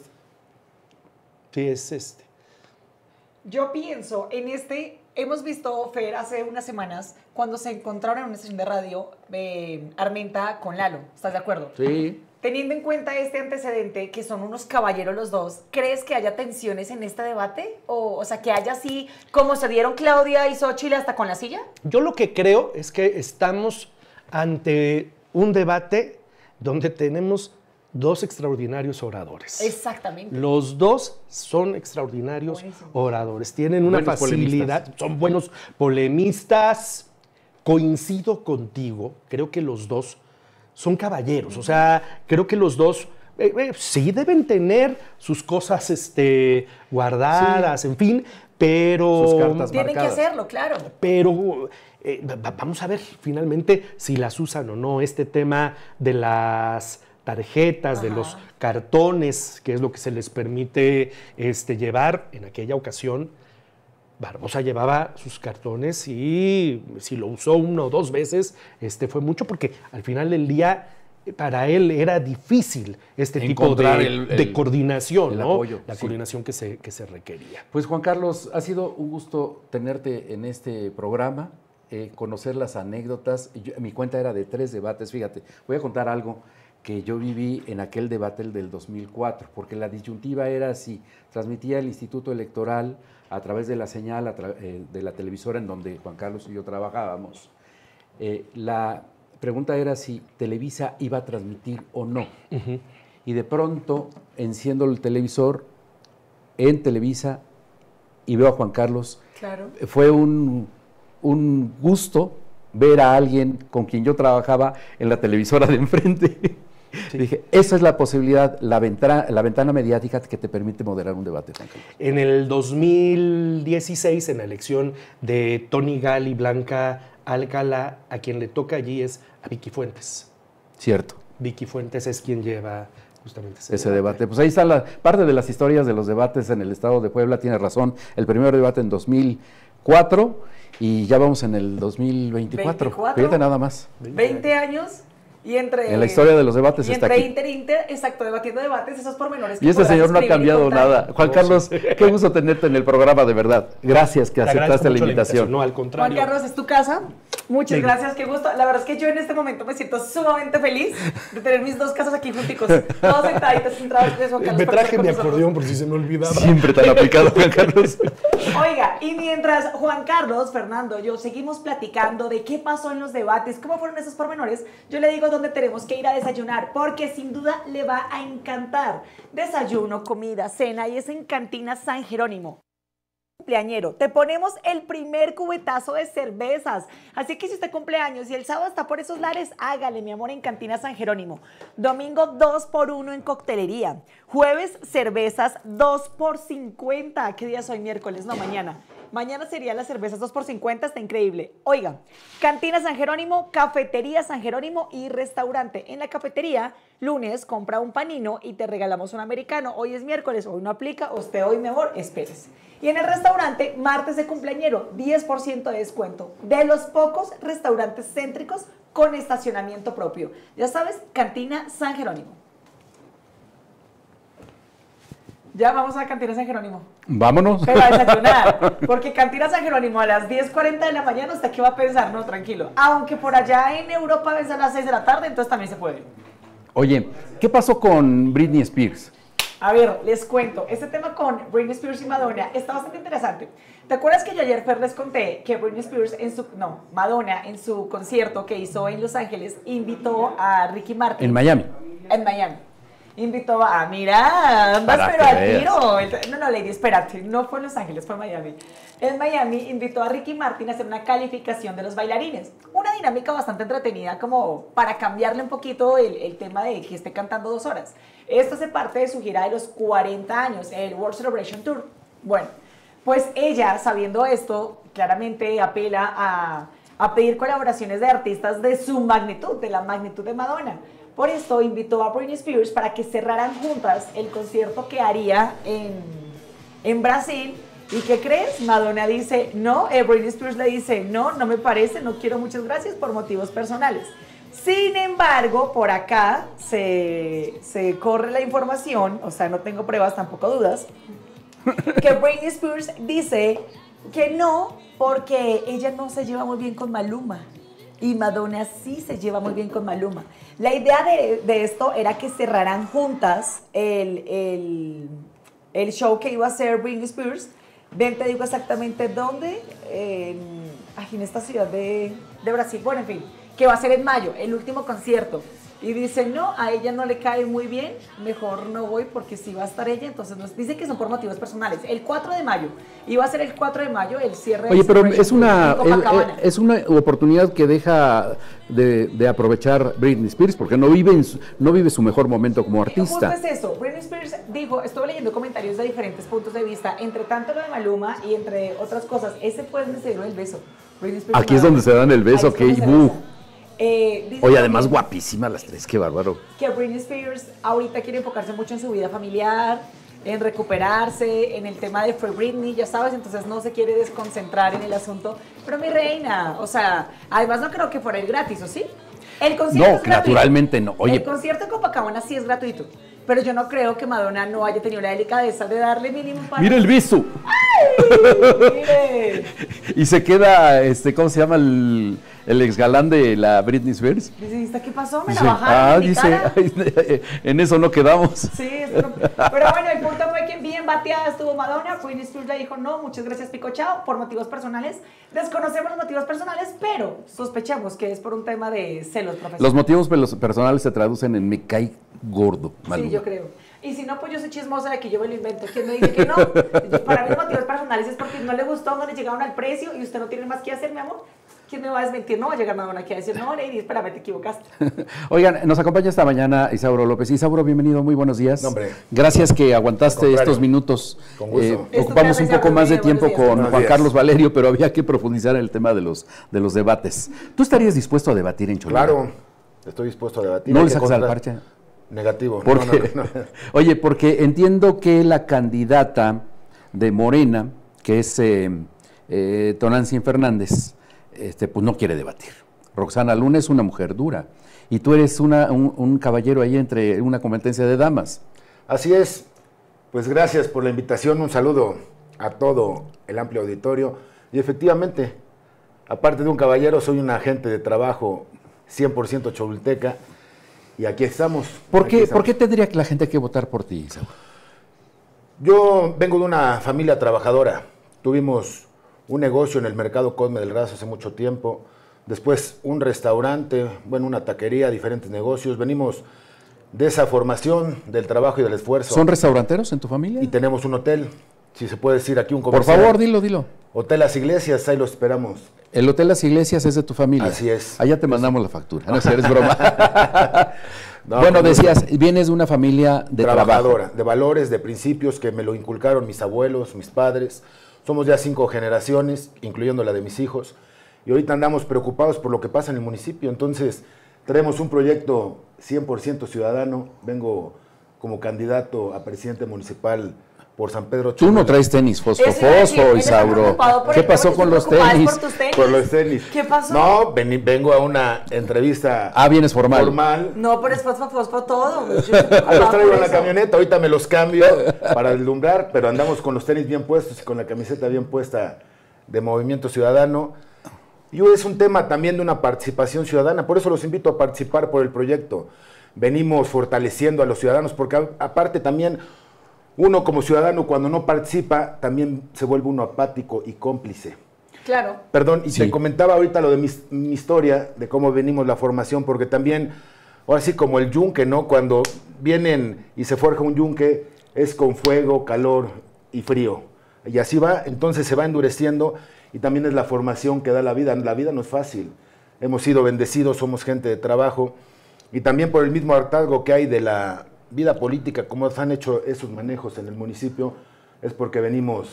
Sí, es este. Yo pienso en hemos visto, Fer, hace unas semanas, cuando se encontraron en una estación de radio, Armenta con Lalo, ¿estás de acuerdo? Sí. Teniendo en cuenta este antecedente, que son unos caballeros los dos, ¿crees que haya tensiones en este debate? O sea, que haya así, como se dieron Claudia y Xóchitl hasta con la silla. Yo lo que creo es que estamos ante un debate donde tenemos dos extraordinarios oradores. Exactamente. Los dos son extraordinarios oradores. Tienen una buenos facilidad, polemistas. son buenos polemistas. Coincido contigo, creo que los dos son caballeros. O sea, creo que los dos sí deben tener sus cosas guardadas, sí, en fin, pero... Sus cartas tienen marcadas. que hacerlo, claro. Pero vamos a ver finalmente si las usan o no. Este tema de las tarjetas, de los cartones, que es lo que se les permite llevar. En aquella ocasión, Barbosa llevaba sus cartones y si lo usó 1 o 2 veces, fue mucho, porque al final del día para él era difícil tipo de coordinación, ¿no? Apoyo, la coordinación que se requería. Pues Juan Carlos, ha sido un gusto tenerte en este programa, conocer las anécdotas. Mi cuenta era de 3 debates, fíjate, voy a contar algo que yo viví en aquel debate, el del 2004, porque la disyuntiva era así: transmitía el Instituto Electoral a través de la señal de la televisora en donde Juan Carlos y yo trabajábamos. La pregunta era si Televisa iba a transmitir o no. Uh-huh. Y de pronto enciendo el televisor en Televisa y veo a Juan Carlos. Claro. Fue un gusto ver a alguien con quien yo trabajaba en la televisora de enfrente. Sí. Dije, esa es la posibilidad, la ventana mediática que te permite moderar un debate. En el 2016, en la elección de Tony Gal y Blanca Alcalá, a quien le toca allí es a Vicky Fuentes. Cierto. Vicky Fuentes es quien lleva justamente ese debate. Pues ahí está parte de las historias de los debates en el estado de Puebla. Tiene razón, el primer debate en 2004 y ya vamos en el 2024. Fíjate nada más. 20 años. Y en la historia de los debates y está entre aquí. Inter, exacto, debatiendo debates, esos pormenores. Y este señor no ha cambiado nada. Juan Carlos, qué gusto tenerte en el programa, de verdad. Gracias que aceptaste la invitación. No, al contrario. Juan Carlos, es tu casa. Muchas gracias, qué gusto. La verdad es que yo en este momento me siento sumamente feliz de tener mis 2 casas aquí junticos, todos sentaditos, sin trabajo. Me traje mi acordeón por si se me olvidaba. Siempre tan aplicado, Juan Carlos. Oiga, y mientras Juan Carlos, Fernando, yo seguimos platicando de qué pasó en los debates, cómo fueron esos pormenores, yo le digo dónde tenemos que ir a desayunar, porque sin duda le va a encantar. Desayuno, comida, cena, y es en Cantina San Jerónimo. Cumpleañero, te ponemos el primer cubetazo de cervezas, así que si usted cumpleaños y el sábado está por esos lares, hágale, mi amor, en Cantina San Jerónimo. Domingo 2 por 1 en coctelería, jueves cervezas 2 por 50. ¿Qué día es hoy? Miércoles, no, mañana. Mañana serían las cervezas 2 por 50, está increíble. Oiga, Cantina San Jerónimo, Cafetería San Jerónimo y restaurante. En la cafetería, lunes compra un panino y te regalamos un americano. Hoy es miércoles, hoy no aplica, usted hoy, mi amor, espérese. Y en el restaurante, martes de cumpleañero, 10% de descuento. De los pocos restaurantes céntricos con estacionamiento propio. Ya sabes, Cantina San Jerónimo. Ya vamos a Cantina San Jerónimo. Vámonos. Pero a desayunar, porque Cantina San Jerónimo a las 10:40 de la mañana, ¿usted qué va a pensar? No, tranquilo. Aunque por allá en Europa ves a las 6 de la tarde, entonces también se puede. Oye, ¿qué pasó con Britney Spears? A ver, les cuento, este tema con Britney Spears y Madonna está bastante interesante. ¿Te acuerdas que yo ayer, Fer, les conté que Britney Spears Madonna en su concierto que hizo en Los Ángeles invitó a Ricky Martin? En Miami. En Miami. Invitó a, mira, andas pero al tiro. No, Lady, espérate, no fue en Los Ángeles, fue en Miami. En Miami invitó a Ricky Martin a hacer una calificación de los bailarines. Una dinámica bastante entretenida como para cambiarle un poquito el tema de que esté cantando 2 horas. Esto hace parte de su gira de los 40 años, el World Celebration Tour. Bueno, Pues ella, sabiendo esto, claramente apela a pedir colaboraciones de artistas de su magnitud, de la magnitud de Madonna. Por esto invitó a Britney Spears para que cerraran juntas el concierto que haría en Brasil. ¿Y qué crees? Madonna dice no, Britney Spears le dice no, no me parece, no quiero, muchas gracias, por motivos personales. Sin embargo, por acá se corre la información, o sea, no tengo pruebas, tampoco dudas, que Britney Spears dice que no, porque ella no se lleva muy bien con Maluma. Y Madonna sí se lleva muy bien con Maluma. La idea de esto era que cerraran juntas el show que iba a hacer Britney Spears. Ven, te digo exactamente dónde, en esta ciudad de Brasil. Bueno, en fin, que va a ser en mayo, el último concierto. Y dice, no, a ella no le cae muy bien, mejor no voy porque sí va a estar ella. Entonces nos dice que son por motivos personales. El 4 de mayo, iba a ser el 4 de mayo el cierre. Oye, pero es una oportunidad que deja de aprovechar Britney Spears porque no vive su mejor momento como artista. Justo es eso, Britney Spears dijo, estuve leyendo comentarios de diferentes puntos de vista, entre tanto lo de Maluma y entre otras cosas, ese fue donde se dieron el beso. Aquí es donde se dan el beso, que oye, además también, guapísimas las tres, qué bárbaro. Que Britney Spears ahorita quiere enfocarse mucho en su vida familiar, en recuperarse, en el tema de Free Britney, ya sabes, entonces no se quiere desconcentrar en el asunto. Pero mi reina, o sea, además no creo que fuera el gratis, ¿o sí? El concierto no, es gratuito. Naturalmente no. Oye, el concierto en Copacabana sí es gratuito, pero yo no creo que Madonna no haya tenido la delicadeza de darle mínimo para... ¡Mira el beso! ¡Ay! ¡Mire! Y se queda, ¿cómo se llama el ex galán de la Britney Spears? Dice, ¿qué pasó? Me dice, la bajaron en mi cara. En eso no quedamos. Sí, pero bueno, el punto fue que bien bateada estuvo Madonna. Britney Spears le dijo, no, muchas gracias, Pico, chao, por motivos personales. Desconocemos los motivos personales, pero sospechamos que es por un tema de celos profesionales. Los motivos personales se traducen en me cae gordo, Maluma. Sí, yo creo. Y si no, pues yo soy chismosa de que yo me lo invento. ¿Quién me dice que no? Para mí los motivos personales es porque no le gustó, no le llegaron al precio y usted no tiene más que hacer, mi amor. ¿Quién me va a desmentir? No va a llegar Madonna aquí a decir, no, Lady, espérame, te equivocaste. Oigan, nos acompaña esta mañana Isauro López. Isauro, bienvenido, muy buenos días. No, hombre. Gracias que aguantaste estos minutos. Con gusto. Ocupamos un poco más de tiempo con Juan días. Carlos Valerio, pero había que profundizar en el tema de los debates. ¿Tú estarías dispuesto a debatir en Cholula? Claro, estoy dispuesto a debatir. ¿No le sacas al parche? Negativo. No. Oye, porque entiendo que la candidata de Morena, que es Tonantzin Fernández, pues no quiere debatir. Roxana Luna es una mujer dura y tú eres un caballero ahí entre una competencia de damas. Así es. Pues gracias por la invitación. Un saludo a todo el amplio auditorio. Y efectivamente, aparte de un caballero, soy un agente de trabajo 100% cholulteca. Y aquí estamos. ¿Por qué tendría la gente que votar por ti, Isauro? Yo vengo de una familia trabajadora. Tuvimos un negocio en el mercado Cosme del Razo hace mucho tiempo. Después un restaurante, una taquería, diferentes negocios. Venimos de esa formación, del trabajo y del esfuerzo. ¿Son restauranteros en tu familia? Y tenemos un hotel, si se puede decir aquí un comercial. Por favor, dilo. Hotel Las Iglesias, ahí lo esperamos. El Hotel Las Iglesias es de tu familia. Así es. Allá te mandamos la factura. No sé, eres broma. No, bueno, decías, vienes de una familia de trabajadora, trabajo. de valores, de principios que me lo inculcaron mis abuelos, mis padres. Somos ya 5 generaciones, incluyendo la de mis hijos. Y ahorita andamos preocupados por lo que pasa en el municipio. Entonces, traemos un proyecto 100% ciudadano. Vengo como candidato a presidente municipal por San Pedro Cholula. Tú no traes tenis fosfo, Isauro. ¿Qué pasó con los tenis? Por los tenis. ¿Qué pasó? No, vengo a una entrevista. Vienes formal. No, pero es fosfo todo. Los traigo en la camioneta, ahorita me los cambio para deslumbrar, pero andamos con los tenis bien puestos y con la camiseta bien puesta de Movimiento Ciudadano. Y hoy es un tema también de una participación ciudadana, por eso los invito a participar por el proyecto. Venimos fortaleciendo a los ciudadanos, porque aparte también uno como ciudadano cuando no participa también se vuelve uno apático y cómplice. Claro. Perdón, y sí. Te comentaba ahorita lo de mi historia, de cómo venimos la formación, porque también, ahora sí como el yunque, ¿no? Cuando vienen y se forja un yunque, es con fuego, calor y frío. Y así va, entonces se va endureciendo y también es la formación que da la vida. La vida no es fácil. Hemos sido bendecidos, somos gente de trabajo y también por el mismo hartazgo que hay de la vida política, como han hecho esos manejos en el municipio, es porque venimos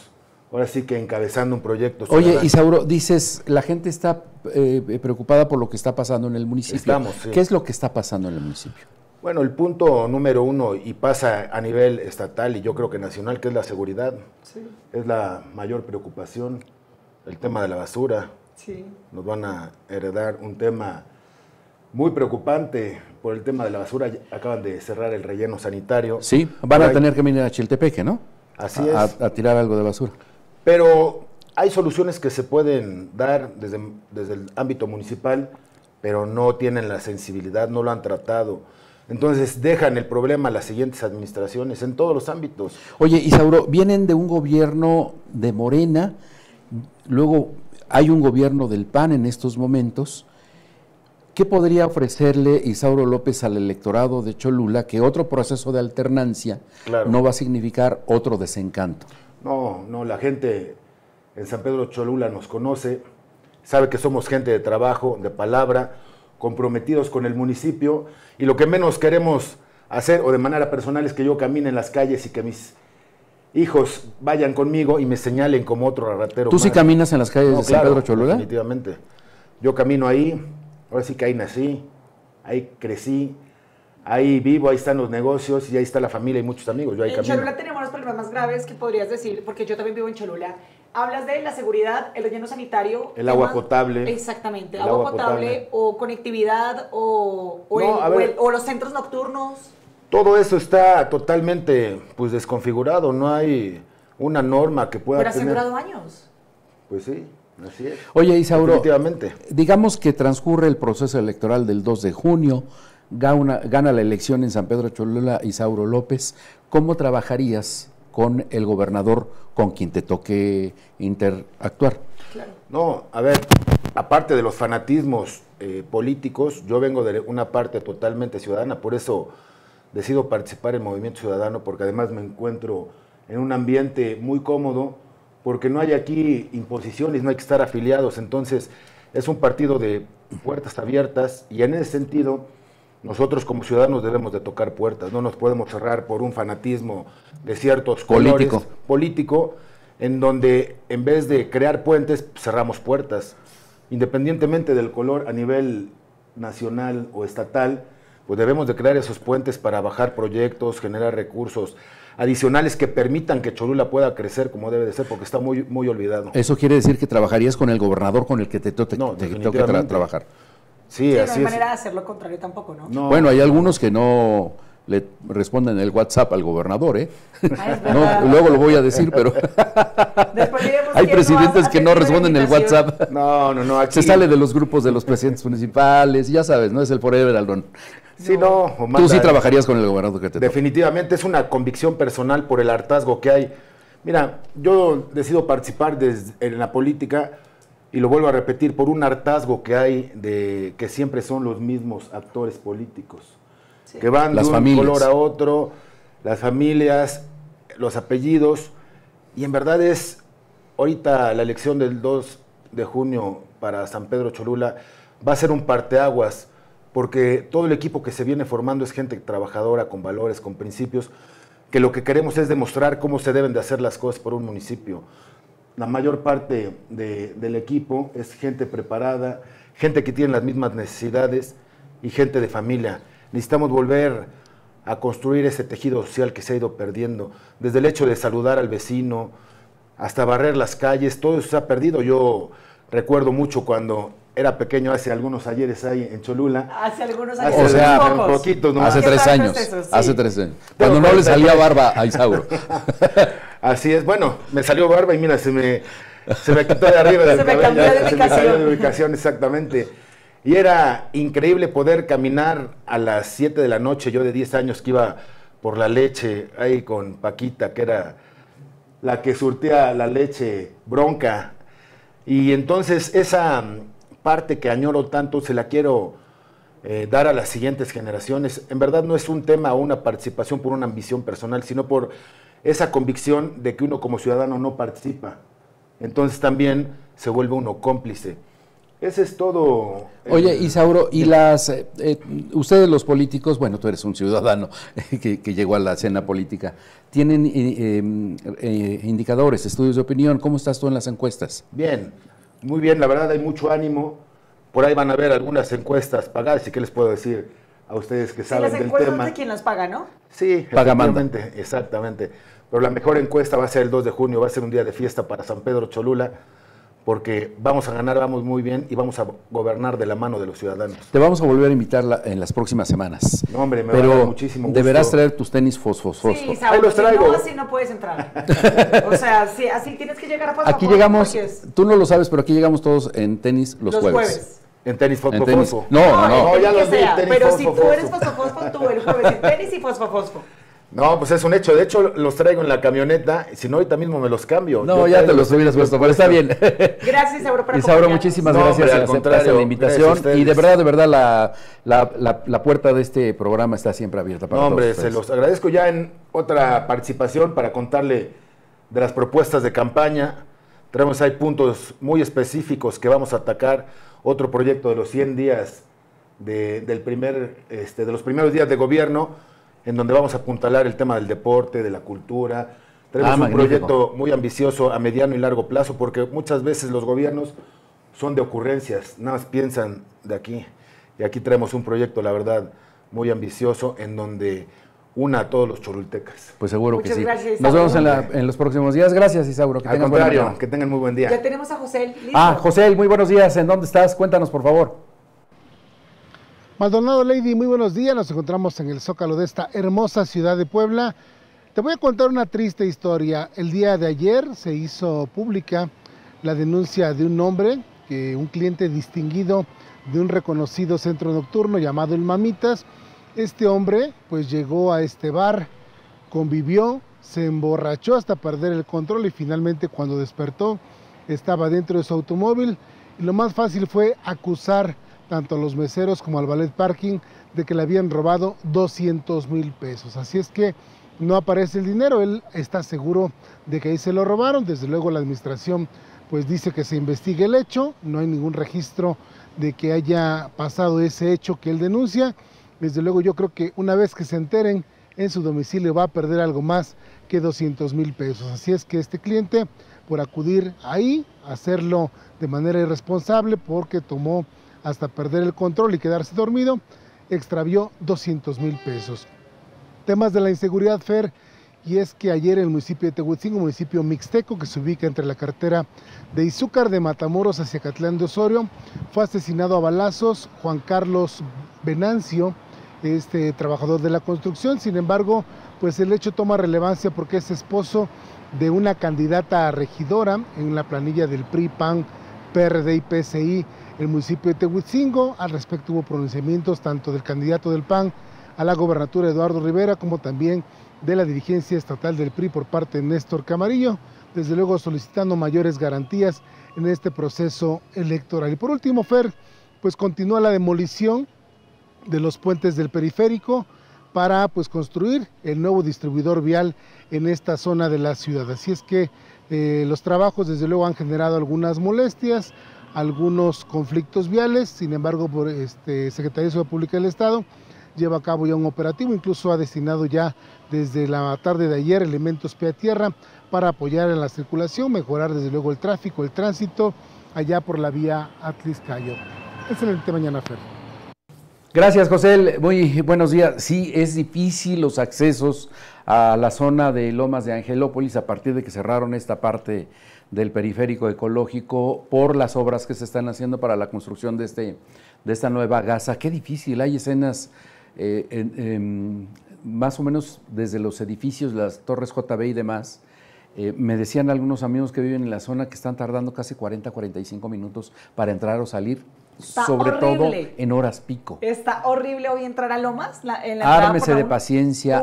ahora sí que encabezando un proyecto. Oye, ciudadano. Isauro, dices, la gente está preocupada por lo que está pasando en el municipio. Estamos, sí. ¿Qué es lo que está pasando en el municipio? Bueno, el punto número uno, y pasa a nivel estatal y yo creo que nacional, que es la seguridad. Sí, Es la mayor preocupación, el tema de la basura. sí. Nos van a heredar un tema muy preocupante por el tema de la basura. Acaban de cerrar el relleno sanitario. Sí, van a tener que venir a Chiltepeque, ¿no? Así A tirar algo de basura. Pero hay soluciones que se pueden dar desde el ámbito municipal, pero no tienen la sensibilidad, no lo han tratado. Entonces dejan el problema a las siguientes administraciones en todos los ámbitos. Oye, Isauro, vienen de un gobierno de Morena, luego hay un gobierno del PAN en estos momentos. ¿Qué podría ofrecerle Isauro López al electorado de Cholula que otro proceso de alternancia no va a significar otro desencanto? No, la gente en San Pedro Cholula nos conoce, sabe que somos gente de trabajo, de palabra, comprometidos con el municipio, y lo que menos queremos hacer, o de manera personal, es que yo camine en las calles y que mis hijos vayan conmigo y me señalen como otro ratero. ¿Tú sí caminas en las calles de San Pedro Cholula? Definitivamente. Yo camino ahí, ahora sí que ahí nací, ahí crecí, ahí vivo, ahí están los negocios y ahí está la familia y muchos amigos. Yo ahí camino. En Cholula tenemos los problemas más graves que podrías decir, porque yo también vivo en Cholula. Hablas de la seguridad, el relleno sanitario. El agua potable. Exactamente, El agua potable o conectividad o los centros nocturnos. Todo eso está totalmente pues desconfigurado, no hay una norma que pueda Pero tener. ha durado años. Pues sí, así es. Oye, Isauro, definitivamente. Digamos que transcurre el proceso electoral del 2 de junio, gana la elección en San Pedro Cholula Isauro López. ¿Cómo trabajarías con el gobernador con quien te toque interactuar? Claro. No, a ver, aparte de los fanatismos políticos, yo vengo de una parte totalmente ciudadana, por eso decido participar en Movimiento Ciudadano, porque además me encuentro en un ambiente muy cómodo, porque no hay aquí imposiciones, no hay que estar afiliados, entonces es un partido de puertas abiertas, y en ese sentido nosotros como ciudadanos debemos de tocar puertas, no nos podemos cerrar por un fanatismo de ciertos colores político, en donde en vez de crear puentes, cerramos puertas, independientemente del color a nivel nacional o estatal. Pues debemos de crear esos puentes para bajar proyectos, generar recursos adicionales que permitan que Cholula pueda crecer como debe de ser, porque está muy, muy olvidado. ¿Eso quiere decir que trabajarías con el gobernador con el que te toque trabajar? Sí, así no hay manera de hacer lo contrario tampoco, ¿no? Bueno, hay algunos que no le responden el WhatsApp al gobernador, ¿eh? No, luego lo voy a decir, pero hay presidentes que no responden el WhatsApp. No, aquí se sale de los grupos de los presidentes municipales, ya sabes, ¿no? Es el forever alone. Sí, no. Tú sí trabajarías con el gobernador que te toque. Definitivamente, es una convicción personal por el hartazgo que hay. Mira, yo decido participar en la política, y lo vuelvo a repetir, por un hartazgo que hay de que siempre son los mismos actores políticos, que van de un color a otro, las familias, los apellidos, y en verdad ahorita la elección del 2 de junio para San Pedro Cholula va a ser un parteaguas, porque todo el equipo que se viene formando es gente trabajadora, con valores, con principios, que lo que queremos es demostrar cómo se deben de hacer las cosas por un municipio. La mayor parte del equipo es gente preparada, gente que tiene las mismas necesidades y gente de familia. Necesitamos volver a construir ese tejido social que se ha ido perdiendo. Desde el hecho de saludar al vecino, hasta barrer las calles, todo eso se ha perdido. Yo recuerdo mucho cuando era pequeño, hace algunos ayeres ahí en Cholula. Hace algunos años. O sea, poquitos, ¿no? Hace 3 años. Eso, sí. Hace 3 años. Cuando no le salía barba a Isauro. Así es, bueno, me salió barba y mira, se me quitó de arriba del cabello. Se me cambió de ubicación, exactamente. Y era increíble poder caminar a las 7 de la noche, yo de 10 años que iba por la leche ahí con Paquita, que era la que surtía la leche Bronca. Y entonces esa parte que añoro tanto se la quiero dar a las siguientes generaciones. En verdad no es un tema o una participación por una ambición personal, sino por esa convicción de que uno como ciudadano no participa. Entonces también se vuelve uno cómplice. Ese es todo. Oye, Isauro, y ustedes los políticos, bueno, tú eres un ciudadano que llegó a la escena política, ¿tienen indicadores, estudios de opinión? ¿Cómo estás tú en las encuestas? Bien, muy bien, la verdad hay mucho ánimo. Por ahí van a ver algunas encuestas pagadas, y qué les puedo decir a ustedes que saben del tema. Las encuestas de quién las paga, ¿no? Sí, Pagamanda. Exactamente. Pero la mejor encuesta va a ser el 2 de junio, va a ser un día de fiesta para San Pedro Cholula, porque vamos a ganar, vamos muy bien y vamos a gobernar de la mano de los ciudadanos. Te vamos a volver a invitar en las próximas semanas. No, hombre, me va a dar muchísimo gusto. Deberás traer tus tenis fosfo. Sí, ahí los traigo. No, así no puedes entrar. O sea, sí, así tienes que llegar a fosfo. Aquí llegamos, tú no lo sabes, pero aquí llegamos todos en tenis los jueves. En tenis fosfo. No, ya los vi, tenis pero si fosfo. tú eres fosfo, tú el jueves en tenis y fosfo. No, pues es un hecho. De hecho, los traigo en la camioneta. Si no, ahorita mismo me los cambio. No, ya te los hubieras puesto, pero está bien. Gracias, Isauro, por acompañarnos. Isauro, muchísimas gracias por aceptarse la invitación. Y de verdad, la puerta de este programa está siempre abierta para todos ustedes. Se los agradezco ya en otra participación para contarle de las propuestas de campaña. Traemos ahí puntos muy específicos que vamos a atacar. Otro proyecto de los 100 días de los primeros días de gobierno, en donde vamos a apuntalar el tema del deporte, de la cultura. Tenemos un proyecto muy ambicioso a mediano y largo plazo, porque muchas veces los gobiernos son de ocurrencias, nada más piensan de aquí. Y aquí traemos un proyecto, la verdad, muy ambicioso, en donde una a todos los cholultecas. Pues seguro Muchas que sí. Gracias, nos vemos en los próximos días. Gracias, Isauro. Al contrario, que tengan muy buen día. Ya tenemos a José. ¿Listo? José, muy buenos días. ¿En dónde estás? Cuéntanos, por favor. Maldonado, Lady, muy buenos días. Nos encontramos en el Zócalo de esta hermosa ciudad de Puebla. Te voy a contar una triste historia. El día de ayer se hizo pública la denuncia de un hombre, un cliente distinguido de un reconocido centro nocturno llamado El Mamitas. Este hombre pues llegó a este bar, convivió, se emborrachó hasta perder el control y finalmente cuando despertó estaba dentro de su automóvil. Y lo más fácil fue acusar tanto a los meseros como al valet parking de que le habían robado 200,000 pesos. Así es que no aparece el dinero, él está seguro de que ahí se lo robaron. Desde luego la administración pues dice que se investigue el hecho, no hay ningún registro de que haya pasado ese hecho que él denuncia. Desde luego yo creo que una vez que se enteren en su domicilio va a perder algo más que 200,000 pesos. Así es que este cliente, por acudir ahí, hacerlo de manera irresponsable porque tomó hasta perder el control y quedarse dormido, extravió 200,000 pesos. Temas de la inseguridad, Fer, y es que ayer en el municipio de Tehuitzingo, municipio mixteco que se ubica entre la carretera de Izúcar de Matamoros hacia Catlán de Osorio, fue asesinado a balazos Juan Carlos Venancio, trabajador de la construcción. Sin embargo, pues el hecho toma relevancia porque es esposo de una candidata a regidora en la planilla del PRI, PAN, PRD y PSI, el municipio de Tehuitzingo. Al respecto hubo pronunciamientos tanto del candidato del PAN a la gobernatura Eduardo Rivera como también de la dirigencia estatal del PRI por parte de Néstor Camarillo, desde luego solicitando mayores garantías en este proceso electoral. Y por último, Fer, pues continúa la demolición de los puentes del periférico para pues construir el nuevo distribuidor vial en esta zona de la ciudad. Así es que los trabajos desde luego han generado algunas molestias, algunos conflictos viales. Sin embargo, por Secretaría de Seguridad Pública del Estado lleva a cabo ya un operativo, incluso ha destinado ya desde la tarde de ayer elementos pie a tierra para apoyar en la circulación, mejorar desde luego el tráfico, el tránsito allá por la vía Atliscayo. Excelente mañana, Fer. Gracias, José. Muy buenos días. Sí, es difícil los accesos a la zona de Lomas de Angelópolis a partir de que cerraron esta parte del periférico ecológico por las obras que se están haciendo para la construcción de esta nueva gasa. Qué difícil, hay escenas más o menos desde los edificios, las torres JB y demás. Me decían algunos amigos que viven en la zona que están tardando casi 40-45 minutos para entrar o salir. Está sobre horrible. todo en horas pico. Está horrible hoy entrar a Lomas. Ármese de paciencia,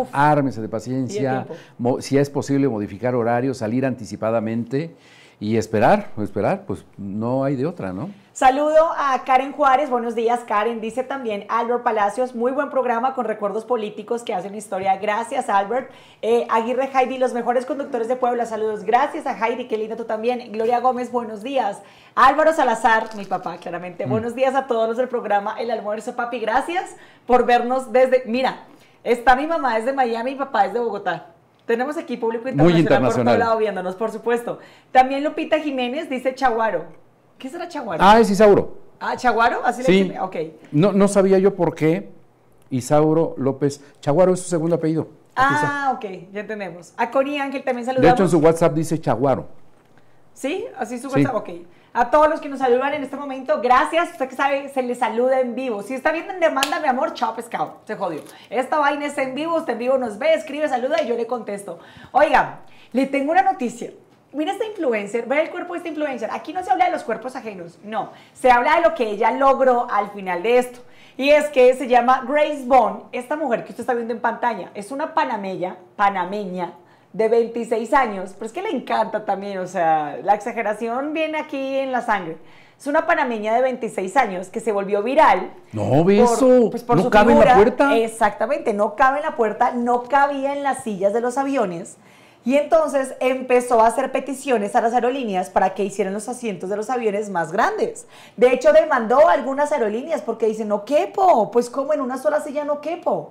si es posible modificar horarios, salir anticipadamente y esperar, pues no hay de otra, ¿no? Saludo a Karen Juárez, buenos días Karen, dice también Albert Palacios, muy buen programa con recuerdos políticos que hacen historia, gracias Albert. Aguirre Heidi, los mejores conductores de Puebla, saludos, gracias a Heidi, qué linda tú también. Gloria Gómez, buenos días. Álvaro Salazar, mi papá claramente, buenos días a todos los del programa El Almuerzo, papi, gracias por vernos desde, mira, está mi mamá desde Miami y mi papá desde Bogotá. Tenemos aquí público internacional, por todo lado viéndonos, por supuesto. También Lupita Jiménez dice Chaguaro. ¿Qué será Chaguaro? Ah, es Isauro. Ah, ¿Chaguaro? Así sí. le dicen. Ok. No sabía yo por qué Isauro López. Chaguaro es su segundo apellido. Ah, ok, ya entendemos. A Connie Ángel también saludamos. De hecho, en su WhatsApp dice Chaguaro. ¿Sí? Así su WhatsApp, ok. A todos los que nos saludan en este momento, gracias. Usted que sabe, se les saluda en vivo. Si está viendo en demanda, mi amor, chao pescado. Se jodió. Esta vaina está en vivo, usted en vivo nos ve, escribe, saluda y yo le contesto. Oiga, le tengo una noticia. Mira esta influencer, ve el cuerpo de esta influencer. Aquí no se habla de los cuerpos ajenos, no. Se habla de lo que ella logró al final de esto. Y es que se llama Grace Bond. Esta mujer que usted está viendo en pantalla es una panameña de 26 años. Pero es que le encanta también, o sea, la exageración viene aquí en la sangre. Es una panameña de 26 años que se volvió viral. No, beso. Por no cabe en la puerta. Exactamente, no cabe en la puerta, no cabía en las sillas de los aviones. Y entonces empezó a hacer peticiones a las aerolíneas para que hicieran los asientos de los aviones más grandes. De hecho, demandó a algunas aerolíneas porque dicen, no quepo, pues como en una sola silla no quepo.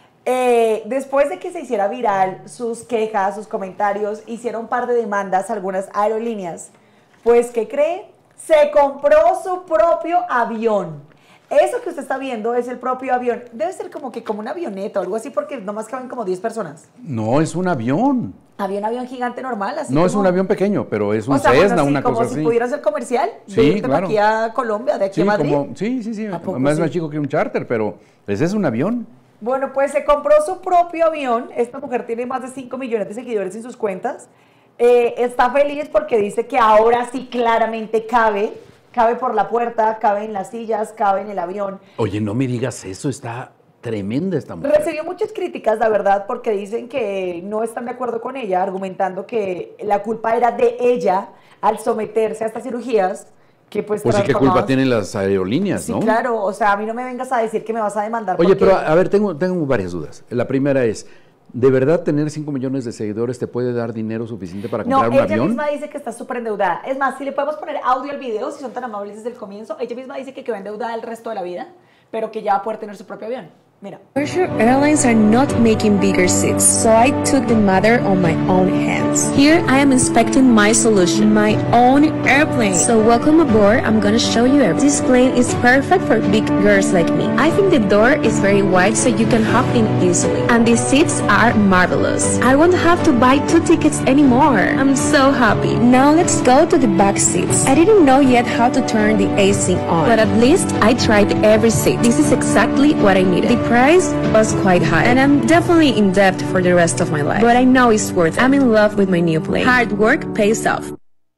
Después de que se hiciera viral sus quejas, sus comentarios, hicieron un par de demandas a algunas aerolíneas. Pues, ¿qué cree? Se compró su propio avión. Eso que usted está viendo es el propio avión. Debe ser como una avioneta o algo así porque nomás caben como 10 personas. No, es un avión. Avión gigante normal, así no como... es un avión pequeño, pero es un Cessna, una cosa así. Como si pudiera ser comercial, sí, claro. De aquí a Colombia, de aquí a Madrid. Sí, más chico que un charter, pero ese es un avión. Bueno, pues se compró su propio avión. Esta mujer tiene más de 5 millones de seguidores en sus cuentas. Está feliz porque dice que ahora sí claramente cabe por la puerta, cabe en las sillas, cabe en el avión. Oye, no me digas eso, está tremenda esta mujer. Recibió muchas críticas, la verdad, porque dicen que no están de acuerdo con ella, argumentando que la culpa era de ella al someterse a estas cirugías. Que pues sí, ¿qué culpa tienen las aerolíneas, sí, no? Sí, claro, o sea, a mí no me vengas a decir que me vas a demandar. Oye, pero a ver, tengo varias dudas. La primera es, ¿de verdad tener 5 millones de seguidores te puede dar dinero suficiente para comprar un avión? No, ella misma dice que está súper endeudada. Es más, si le podemos poner audio al video, si son tan amables desde el comienzo, ella misma dice que quedó endeudada el resto de la vida, pero que ya va a poder tener su propio avión. Mira. Commercial airlines are not making bigger seats, so I took the matter on my own hands. Here I am inspecting my solution, my own airplane. So welcome aboard, I'm gonna show you everything. This plane is perfect for big girls like me. I think the door is very wide so you can hop in easily. And the seats are marvelous. I won't have to buy 2 tickets anymore. I'm so happy. Now let's go to the back seats. I didn't know yet how to turn the AC on, but at least I tried every seat. This is exactly what I needed. The price was quite high, and I'm definitely in debt for the rest of my life. But I know it's worth it. I'm in love with my new plane. Hard work pays off.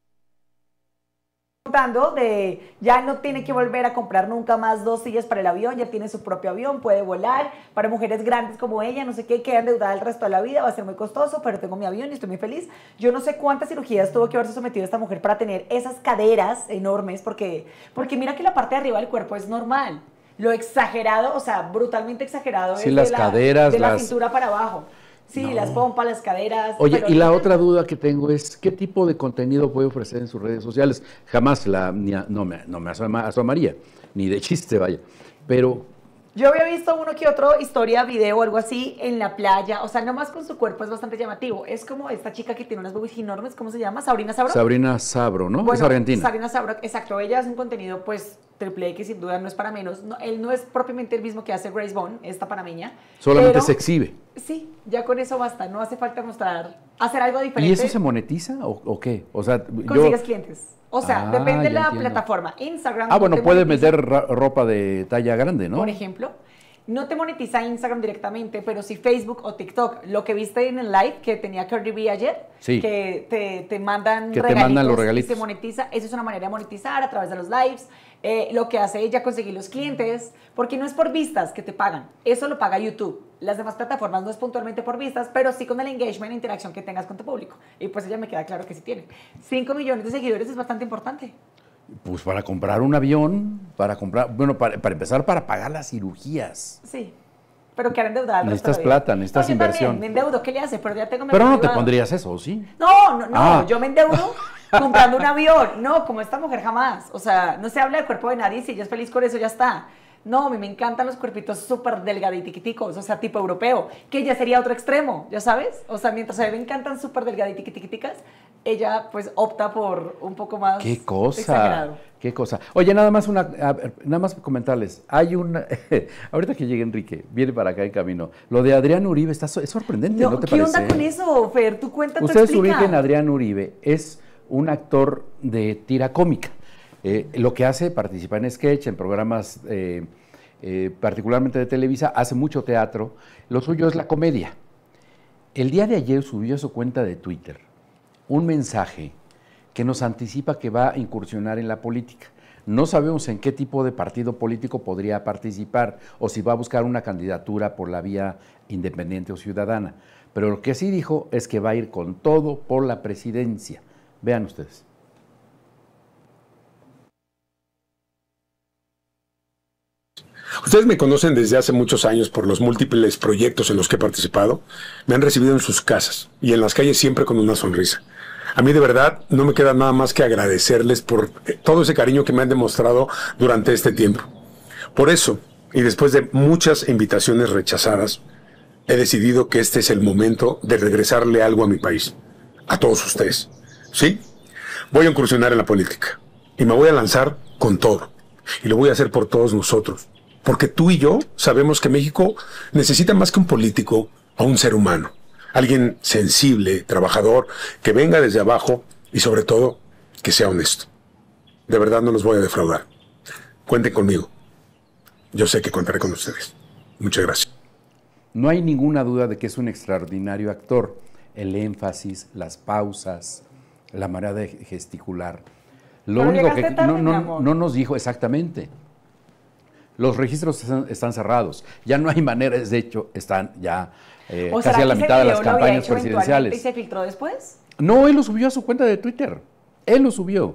De ya no tiene que volver a comprar nunca más 2 sillas para el avión, ya tiene su propio avión, puede volar. Para mujeres grandes como ella, no sé qué, queda endeudada el resto de la vida, va a ser muy costoso, pero tengo mi avión y estoy muy feliz. Yo no sé cuántas cirugías tuvo que haberse sometido esta mujer para tener esas caderas enormes, porque mira que la parte de arriba del cuerpo es normal. Lo exagerado, o sea, brutalmente exagerado, sí, es las caderas, de la cintura para abajo. Sí, no. Las pompas, las caderas. Oye, y la otra duda que tengo es, ¿qué tipo de contenido puede ofrecer en sus redes sociales? Jamás no me asomaría, ni de chiste, vaya. Pero... Yo había visto uno que otro historia, video o algo así en la playa, o sea, nomás con su cuerpo es bastante llamativo. Es como esta chica que tiene unas boobies enormes, ¿cómo se llama? ¿Sabrina Sabro? Sabrina Sabro, ¿no? Bueno, es argentina. Sabrina Sabro, exacto. Ella hace un contenido, pues, triple X, sin duda no es para menos. No, él no es propiamente el mismo que hace Grace Bond, esta panameña. Solamente pero, se exhibe. Sí, ya con eso basta. No hace falta hacer algo diferente. ¿Y eso se monetiza o qué? O sea, consigues clientes. O sea, depende de la plataforma. Instagram. Bueno, puede meter ropa de talla grande, ¿no? Por ejemplo. No te monetiza Instagram directamente, pero sí Facebook o TikTok. Lo que viste en el live que tenía Cardi B ayer, sí, que te mandan que regalitos, te mandan los regalitos. Y se monetiza. Eso es una manera de monetizar a través de los lives. Lo que hace ella conseguir los clientes, porque no es por vistas que te pagan. Eso lo paga YouTube. Las demás plataformas no es puntualmente por vistas, pero sí con el engagement e interacción que tengas con tu público. Y pues ella me queda claro que sí tiene. 5 millones de seguidores es bastante importante. Pues para comprar un avión, para empezar, para pagar las cirugías. Sí. Pero que endeudada. Necesitas plata, necesitas inversión. También me endeudo, ¿qué le hace? Pero ya tengo. Pero no te pondrías eso, ¿sí? No, yo me endeudo comprando un avión. No, como esta mujer jamás. O sea, no se habla del cuerpo de nadie, si ella es feliz con eso, ya está. No, a mí me encantan los cuerpitos súper delgaditicos, o sea, tipo europeo, que ya sería otro extremo, ¿ya sabes? O sea, mientras a mí me encantan súper delgaditicas, ella pues opta por un poco más ¡Qué cosa! exagerado. ¡Qué cosa! Oye, nada más comentarles, hay una, ahorita que llegue Enrique, viene para acá en camino, lo de Adrián Uribe es sorprendente, ¿no te ¿Qué parece? onda con eso, Fer? Tú cuéntate, Ustedes explica. ubiquen a Adrián Uribe, es un actor de tira cómica. Lo que hace, participa en sketch, en programas particularmente de Televisa, hace mucho teatro, lo suyo es la comedia. El día de ayer subió a su cuenta de Twitter un mensaje que nos anticipa que va a incursionar en la política. No sabemos en qué tipo de partido político podría participar o si va a buscar una candidatura por la vía independiente o ciudadana, pero lo que sí dijo es que va a ir con todo por la presidencia. Vean ustedes. Ustedes me conocen desde hace muchos años por los múltiples proyectos en los que he participado. Me han recibido en sus casas y en las calles siempre con una sonrisa. A mí de verdad no me queda nada más que agradecerles por todo ese cariño que me han demostrado durante este tiempo. Por eso, y después de muchas invitaciones rechazadas, he decidido que este es el momento de regresarle algo a mi país, a todos ustedes. ¿Sí? Voy a incursionar en la política y me voy a lanzar con todo. Y lo voy a hacer por todos nosotros. Porque tú y yo sabemos que México necesita más que un político a un ser humano. Alguien sensible, trabajador, que venga desde abajo y sobre todo que sea honesto. De verdad no los voy a defraudar. Cuenten conmigo. Yo sé que contaré con ustedes. Muchas gracias. No hay ninguna duda de que es un extraordinario actor. El énfasis, las pausas, la manera de gesticular. Lo Pero único que llegaste tarde, mi amor. no nos dijo exactamente. Los registros están cerrados. Ya no hay maneras, de hecho, están ya ¿O casi será a la que mitad de ese las video lo había campañas hecho eventualmente presidenciales. ¿Y se filtró después? No, él lo subió a su cuenta de Twitter. Él lo subió.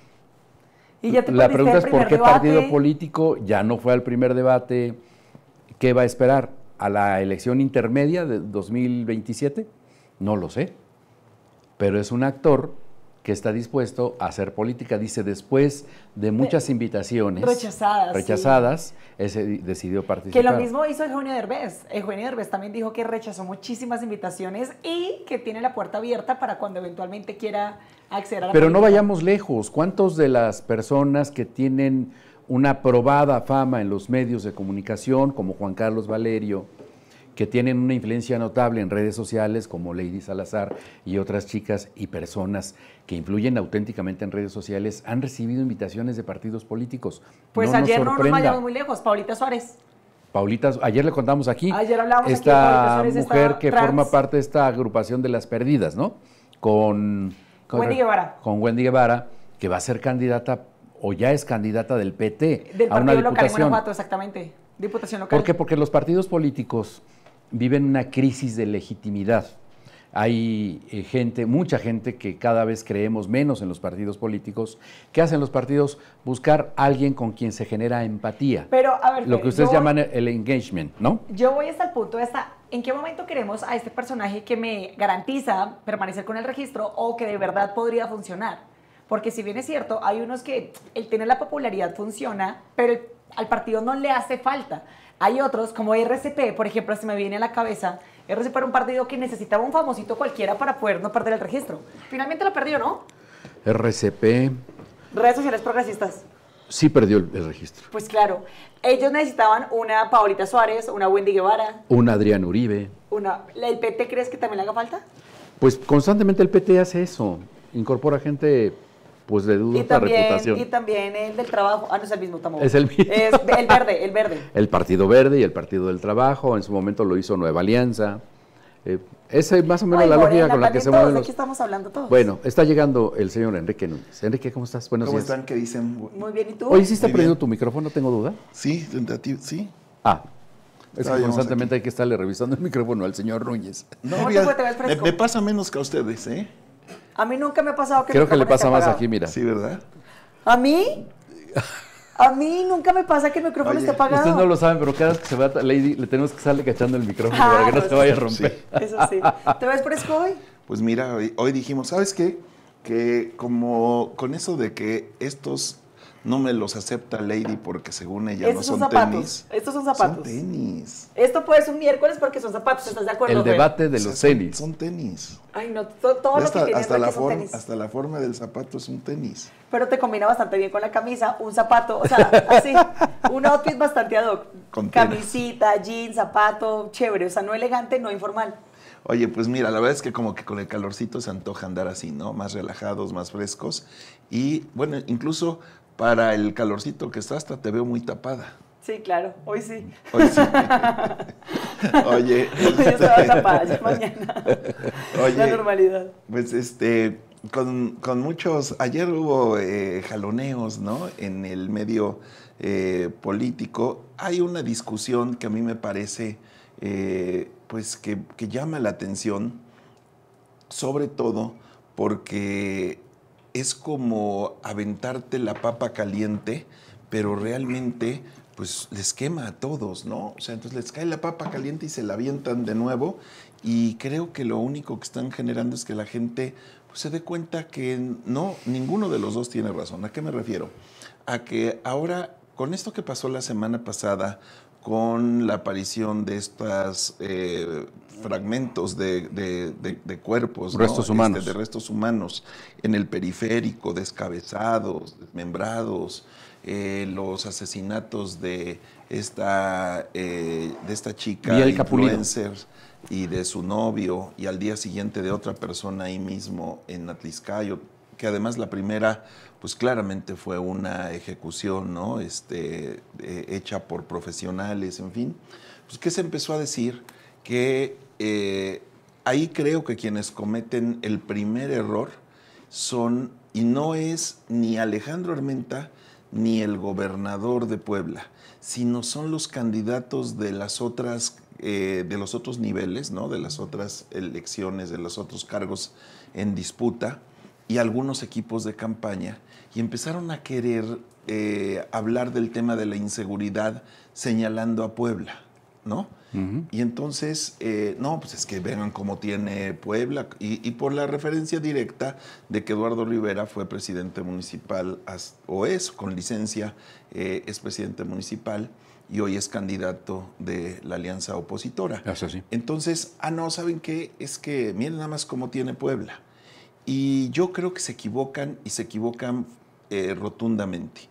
Y ya te La perdiste pregunta el es por primer qué debate. partido político ya no fue al primer debate. ¿Qué va a esperar? ¿A la elección intermedia de 2027? No lo sé. Pero es un actor que está dispuesto a hacer política. Dice, después de muchas invitaciones rechazadas, decidió participar. Que lo mismo hizo Eugenio Derbez. Eugenio Derbez también dijo que rechazó muchísimas invitaciones y que tiene la puerta abierta para cuando eventualmente quiera acceder a la Pero política. no vayamos lejos. ¿Cuántos de las personas que tienen una probada fama en los medios de comunicación, como Juan Carlos Valerio, que tienen una influencia notable en redes sociales, como Lady Salazar y otras chicas y personas que influyen auténticamente en redes sociales, han recibido invitaciones de partidos políticos? Pues no ayer nos no nos sorprenda. vayamos muy lejos. Paulita Suárez. Paulita, ayer le contamos aquí, Ayer hablábamos aquí de esta Paulita Suárez, mujer esta que trans. forma parte de esta agrupación de las perdidas, ¿no? Con Wendy Guevara. Con Wendy Guevara, que va a ser candidata, o ya es candidata del PT, Del a una partido local en diputación. Guanajuato, exactamente. Diputación local. ¿Por qué? Porque los partidos políticos viven una crisis de legitimidad. Hay gente, mucha gente que cada vez creemos menos en los partidos políticos. ¿Qué hacen los partidos? Buscar a alguien con quien se genera empatía. Pero, a ver, lo que ustedes llaman el engagement, ¿no? Yo voy hasta el punto de ¿en qué momento queremos a este personaje que me garantiza permanecer con el registro o que de verdad podría funcionar? Porque si bien es cierto, hay unos que el tener la popularidad funciona, pero al partido no le hace falta. Hay otros, como RCP, por ejemplo, se me viene a la cabeza, RCP era un partido que necesitaba un famosito cualquiera para poder no perder el registro. Finalmente lo perdió, ¿no? RCP Redes sociales progresistas. sí perdió el registro. Pues claro, ellos necesitaban una Paulita Suárez, una Wendy Guevara, Un Adrián Uribe. ¿El PT crees que también le haga falta? Pues constantemente el PT hace eso, incorpora gente pues de dudosa reputación. Y también el del trabajo. No es el mismo tampoco. Es el mismo. Es el verde, el verde. El Partido Verde y el Partido del Trabajo, en su momento lo hizo Nueva Alianza. Esa es más o menos la lógica con la que se mueven los... Aquí estamos hablando todos. Bueno, está llegando el señor Enrique Núñez. Enrique, ¿cómo estás? Buenos días. ¿Cómo están? ¿Qué dicen? Muy bien, ¿y tú? Oye, ¿sí está Muy prendido bien. tu micrófono? Tengo duda. Sí, tentativo, sí. Es que constantemente hay que estarle revisando el micrófono al señor Núñez. No, ¿Cómo mira, te ves fresco? me pasa menos que a ustedes, ¿eh? A mí nunca me ha pasado que Creo mi que le micrófono pasa esté más apagado. aquí, mira. Sí, ¿verdad? ¿A mí? A mí nunca me pasa que el micrófono esté apagado. Ustedes no lo saben, pero cada vez que se va Lady, le tenemos que estarle cachando el micrófono para que no se vaya a romper. Sí. Eso sí. ¿Te ves fresco hoy? Pues mira, hoy dijimos, ¿sabes qué? Que como con eso de que estos no me los acepta Lady porque según ella Estos no son zapatos. tenis. Estos son zapatos. Son tenis. Esto puede ser un miércoles porque son zapatos, ¿estás de acuerdo? El debate de los tenis. Son tenis. Ay, no, todo lo que tiene hasta que son tenis. Hasta la forma del zapato es un tenis. Pero te combina bastante bien con la camisa, un zapato, o sea, así, un outfit bastante ad hoc. Con Camisita, jeans, zapato, chévere, o sea, no elegante, no informal. Oye, pues mira, la verdad es que como que con el calorcito se antoja andar así, ¿no? Más relajados, más frescos. Y bueno, incluso para el calorcito que está, hasta te veo muy tapada. Sí, claro, hoy sí. Hoy sí. Oye. Yo estaba tapada, ya mañana. Oye, la normalidad. Pues con muchos, ayer hubo jaloneos, ¿no? En el medio político. Hay una discusión que a mí me parece, pues que llama la atención, sobre todo porque es como aventarte la papa caliente, pero realmente pues les quema a todos, ¿no? O sea, entonces les cae la papa caliente y se la avientan de nuevo, y creo que lo único que están generando es que la gente pues, se dé cuenta que no, ninguno de los dos tiene razón. ¿A qué me refiero? A que ahora, con esto que pasó la semana pasada, con la aparición de estos fragmentos de cuerpos, restos humanos. De restos humanos en el periférico, descabezados, desmembrados, los asesinatos de esta chica influencer y de su novio, y al día siguiente de otra persona ahí mismo en Atliscayo, que además la primera pues claramente fue una ejecución, ¿no? Hecha por profesionales, en fin. Pues, ¿qué se empezó a decir? Que ahí creo que quienes cometen el primer error son, y no es ni Alejandro Armenta ni el gobernador de Puebla, sino son los candidatos de las otras, de los otros niveles, ¿no? De las otras elecciones, de los otros cargos en disputa, y algunos equipos de campaña, y empezaron a querer hablar del tema de la inseguridad señalando a Puebla, ¿no? Uh-huh. Y entonces, no, pues es que vean cómo tiene Puebla, y por la referencia directa de que Eduardo Rivera fue presidente municipal, o es, con licencia, es presidente municipal, y hoy es candidato de la alianza opositora. Eso sí. Entonces, no, ¿saben qué? Es que miren nada más cómo tiene Puebla. Y yo creo que se equivocan, y se equivocan rotundamente,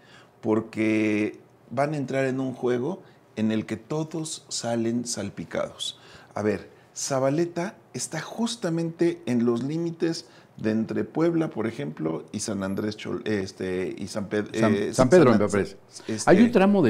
porque van a entrar en un juego en el que todos salen salpicados. A ver, Zabaleta está justamente en los límites de entre Puebla, por ejemplo, y San Andrés, y San Pedro. San Pedro, me parece. Hay un tramo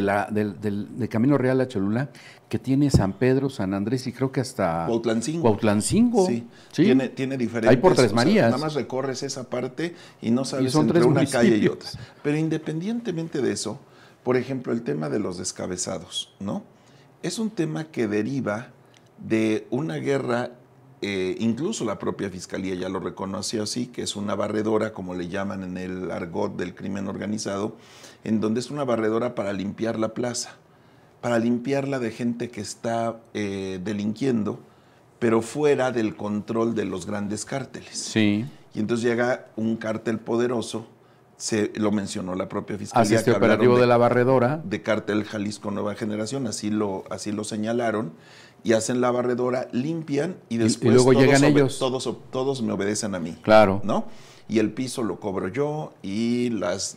de Camino Real a Cholula que tiene San Pedro, San Andrés y creo que hasta Cuautlancingo. Sí. Tiene diferentes. Hay por Tres Marías. Nada más recorres esa parte y no sabes son entre tres una calle y municipios. otra. Pero independientemente de eso, por ejemplo, el tema de los descabezados, ¿no? Es un tema que deriva de una guerra. Incluso la propia Fiscalía ya lo reconoció así, que es una barredora, como le llaman en el argot del crimen organizado, en donde es una barredora para limpiar la plaza, para limpiarla de gente que está delinquiendo, pero fuera del control de los grandes cárteles. Sí. Y entonces llega un cártel poderoso, lo mencionó la propia Fiscalía. Así operativo de la barredora. De Cártel Jalisco Nueva Generación, así lo señalaron. Y hacen la barredora, limpian y después luego llegan ellos. Todos me obedecen a mí. Claro. ¿No? Y el piso lo cobro yo y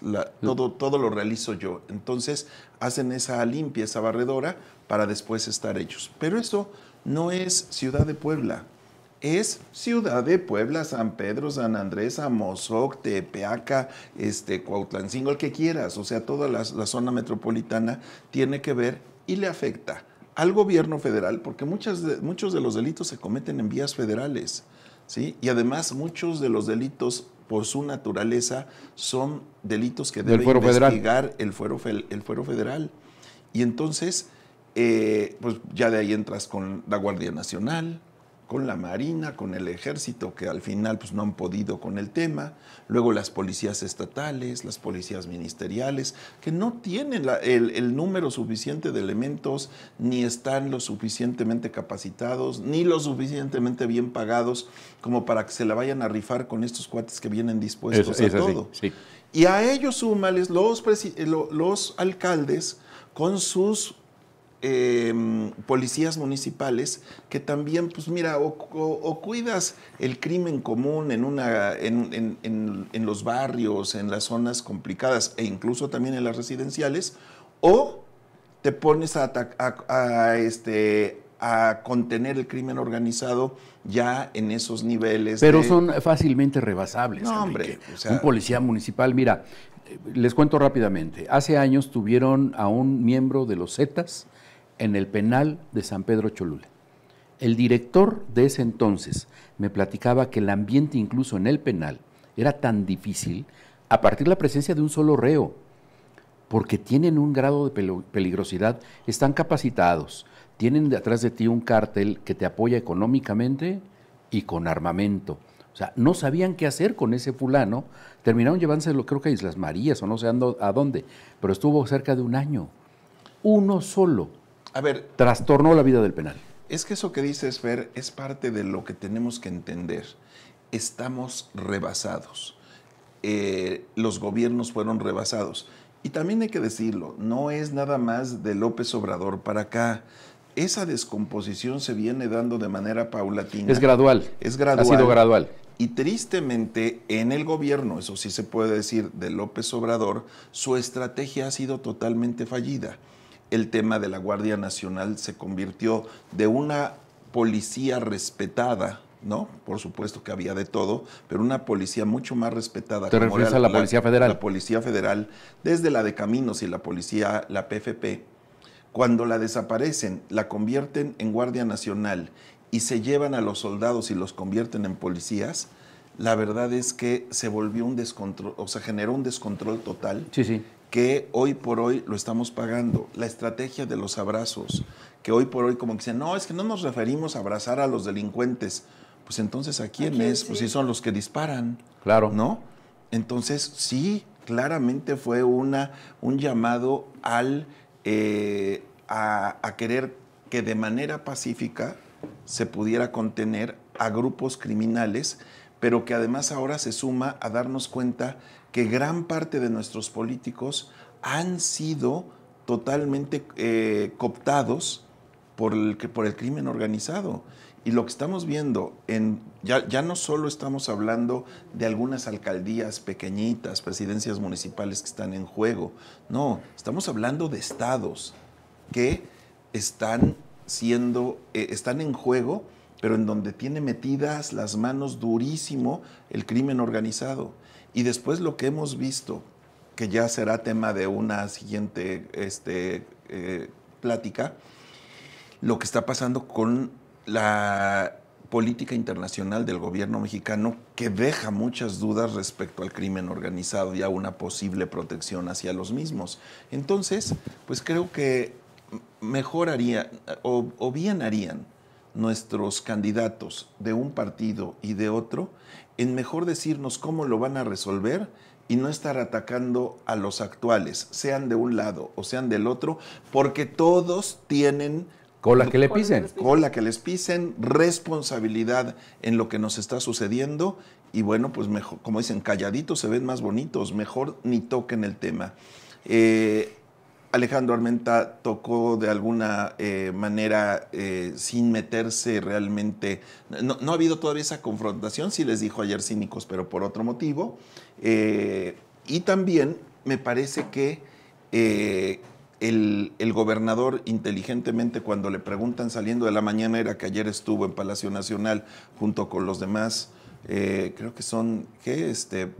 todo lo realizo yo. Entonces hacen esa limpia, esa barredora, para después estar ellos. Pero eso no es Ciudad de Puebla. Es Ciudad de Puebla, San Pedro, San Andrés, Amozoc, Tepeaca, Cuautlancingo, el que quieras. O sea, toda la zona metropolitana tiene que ver y le afecta al gobierno federal, porque muchos de los delitos se cometen en vías federales, ¿sí? Y además muchos de los delitos, por su naturaleza, son delitos que debe investigar el fuero federal. Y entonces, pues ya de ahí entras con la Guardia Nacional, con la Marina, con el Ejército, que al final pues, no han podido con el tema, luego las policías estatales, las policías ministeriales, que no tienen el número suficiente de elementos, ni están lo suficientemente capacitados, ni lo suficientemente bien pagados como para que se la vayan a rifar con estos cuates que vienen dispuestos a todo. Sí. Y a ellos súmales los alcaldes con sus policías municipales que también, pues mira, o cuidas el crimen común en los barrios, en las zonas complicadas e incluso también en las residenciales, o te pones a contener el crimen organizado ya en esos niveles. Pero son fácilmente rebasables. No, hombre. O sea, un policía municipal, mira, les cuento rápidamente. Hace años tuvieron a un miembro de los Zetas en el penal de San Pedro Cholula. El director de ese entonces me platicaba que el ambiente incluso en el penal era tan difícil a partir de la presencia de un solo reo, porque tienen un grado de peligrosidad, están capacitados, tienen detrás de ti un cártel que te apoya económicamente y con armamento. O sea, no sabían qué hacer con ese fulano, terminaron llevándoselo creo que a Islas Marías o no sé a dónde, pero estuvo cerca de un año. Uno solo. A ver, trastornó la vida del penal. Es que eso que dices, Fer, es parte de lo que tenemos que entender. Estamos rebasados. Los gobiernos fueron rebasados. Y también hay que decirlo, no es nada más de López Obrador para acá. Esa descomposición se viene dando de manera paulatina. Es gradual. Es gradual. Ha sido gradual. Y tristemente, en el gobierno, eso sí se puede decir, de López Obrador, su estrategia ha sido totalmente fallida. El tema de la Guardia Nacional se convirtió de una policía respetada, ¿no? Por supuesto que había de todo, pero una policía mucho más respetada. ¿Te refieres a la Policía Federal? La Policía Federal, desde la de Caminos y la policía, la PFP, cuando la desaparecen, la convierten en Guardia Nacional y se llevan a los soldados y los convierten en policías, la verdad es que se volvió un descontrol, o sea, generó un descontrol total. Sí, sí. Que hoy por hoy lo estamos pagando. La estrategia de los abrazos, que hoy por hoy como que dicen, no, es que no nos referimos a abrazar a los delincuentes. Pues entonces, ¿a quién es? Sí. Pues sí son los que disparan. Claro. ¿No? Entonces, sí, claramente fue un llamado a querer que de manera pacífica se pudiera contener a grupos criminales, pero que además ahora se suma a darnos cuenta que gran parte de nuestros políticos han sido totalmente cooptados por el crimen organizado. Y lo que estamos viendo, ya no solo estamos hablando de algunas alcaldías pequeñitas, presidencias municipales que están en juego, no, estamos hablando de estados que están en juego, pero en donde tiene metidas las manos durísimo el crimen organizado. Y después lo que hemos visto, que ya será tema de una siguiente plática, lo que está pasando con la política internacional del gobierno mexicano, que deja muchas dudas respecto al crimen organizado y a una posible protección hacia los mismos. Entonces, pues creo que mejor haría, o bien harían nuestros candidatos de un partido y de otro, en mejor decirnos cómo lo van a resolver y no estar atacando a los actuales, sean de un lado o sean del otro, porque todos tienen cola que le pisen. Cola que les pisen, responsabilidad en lo que nos está sucediendo y bueno, pues mejor, como dicen, calladitos se ven más bonitos, mejor ni toquen el tema. Alejandro Armenta tocó de alguna manera sin meterse realmente. No ha habido todavía esa confrontación, sí les dijo ayer cínicos, pero por otro motivo. Y también me parece que el gobernador inteligentemente, cuando le preguntan saliendo de la mañanera, que ayer estuvo en Palacio Nacional junto con los demás, creo que son, ¿qué?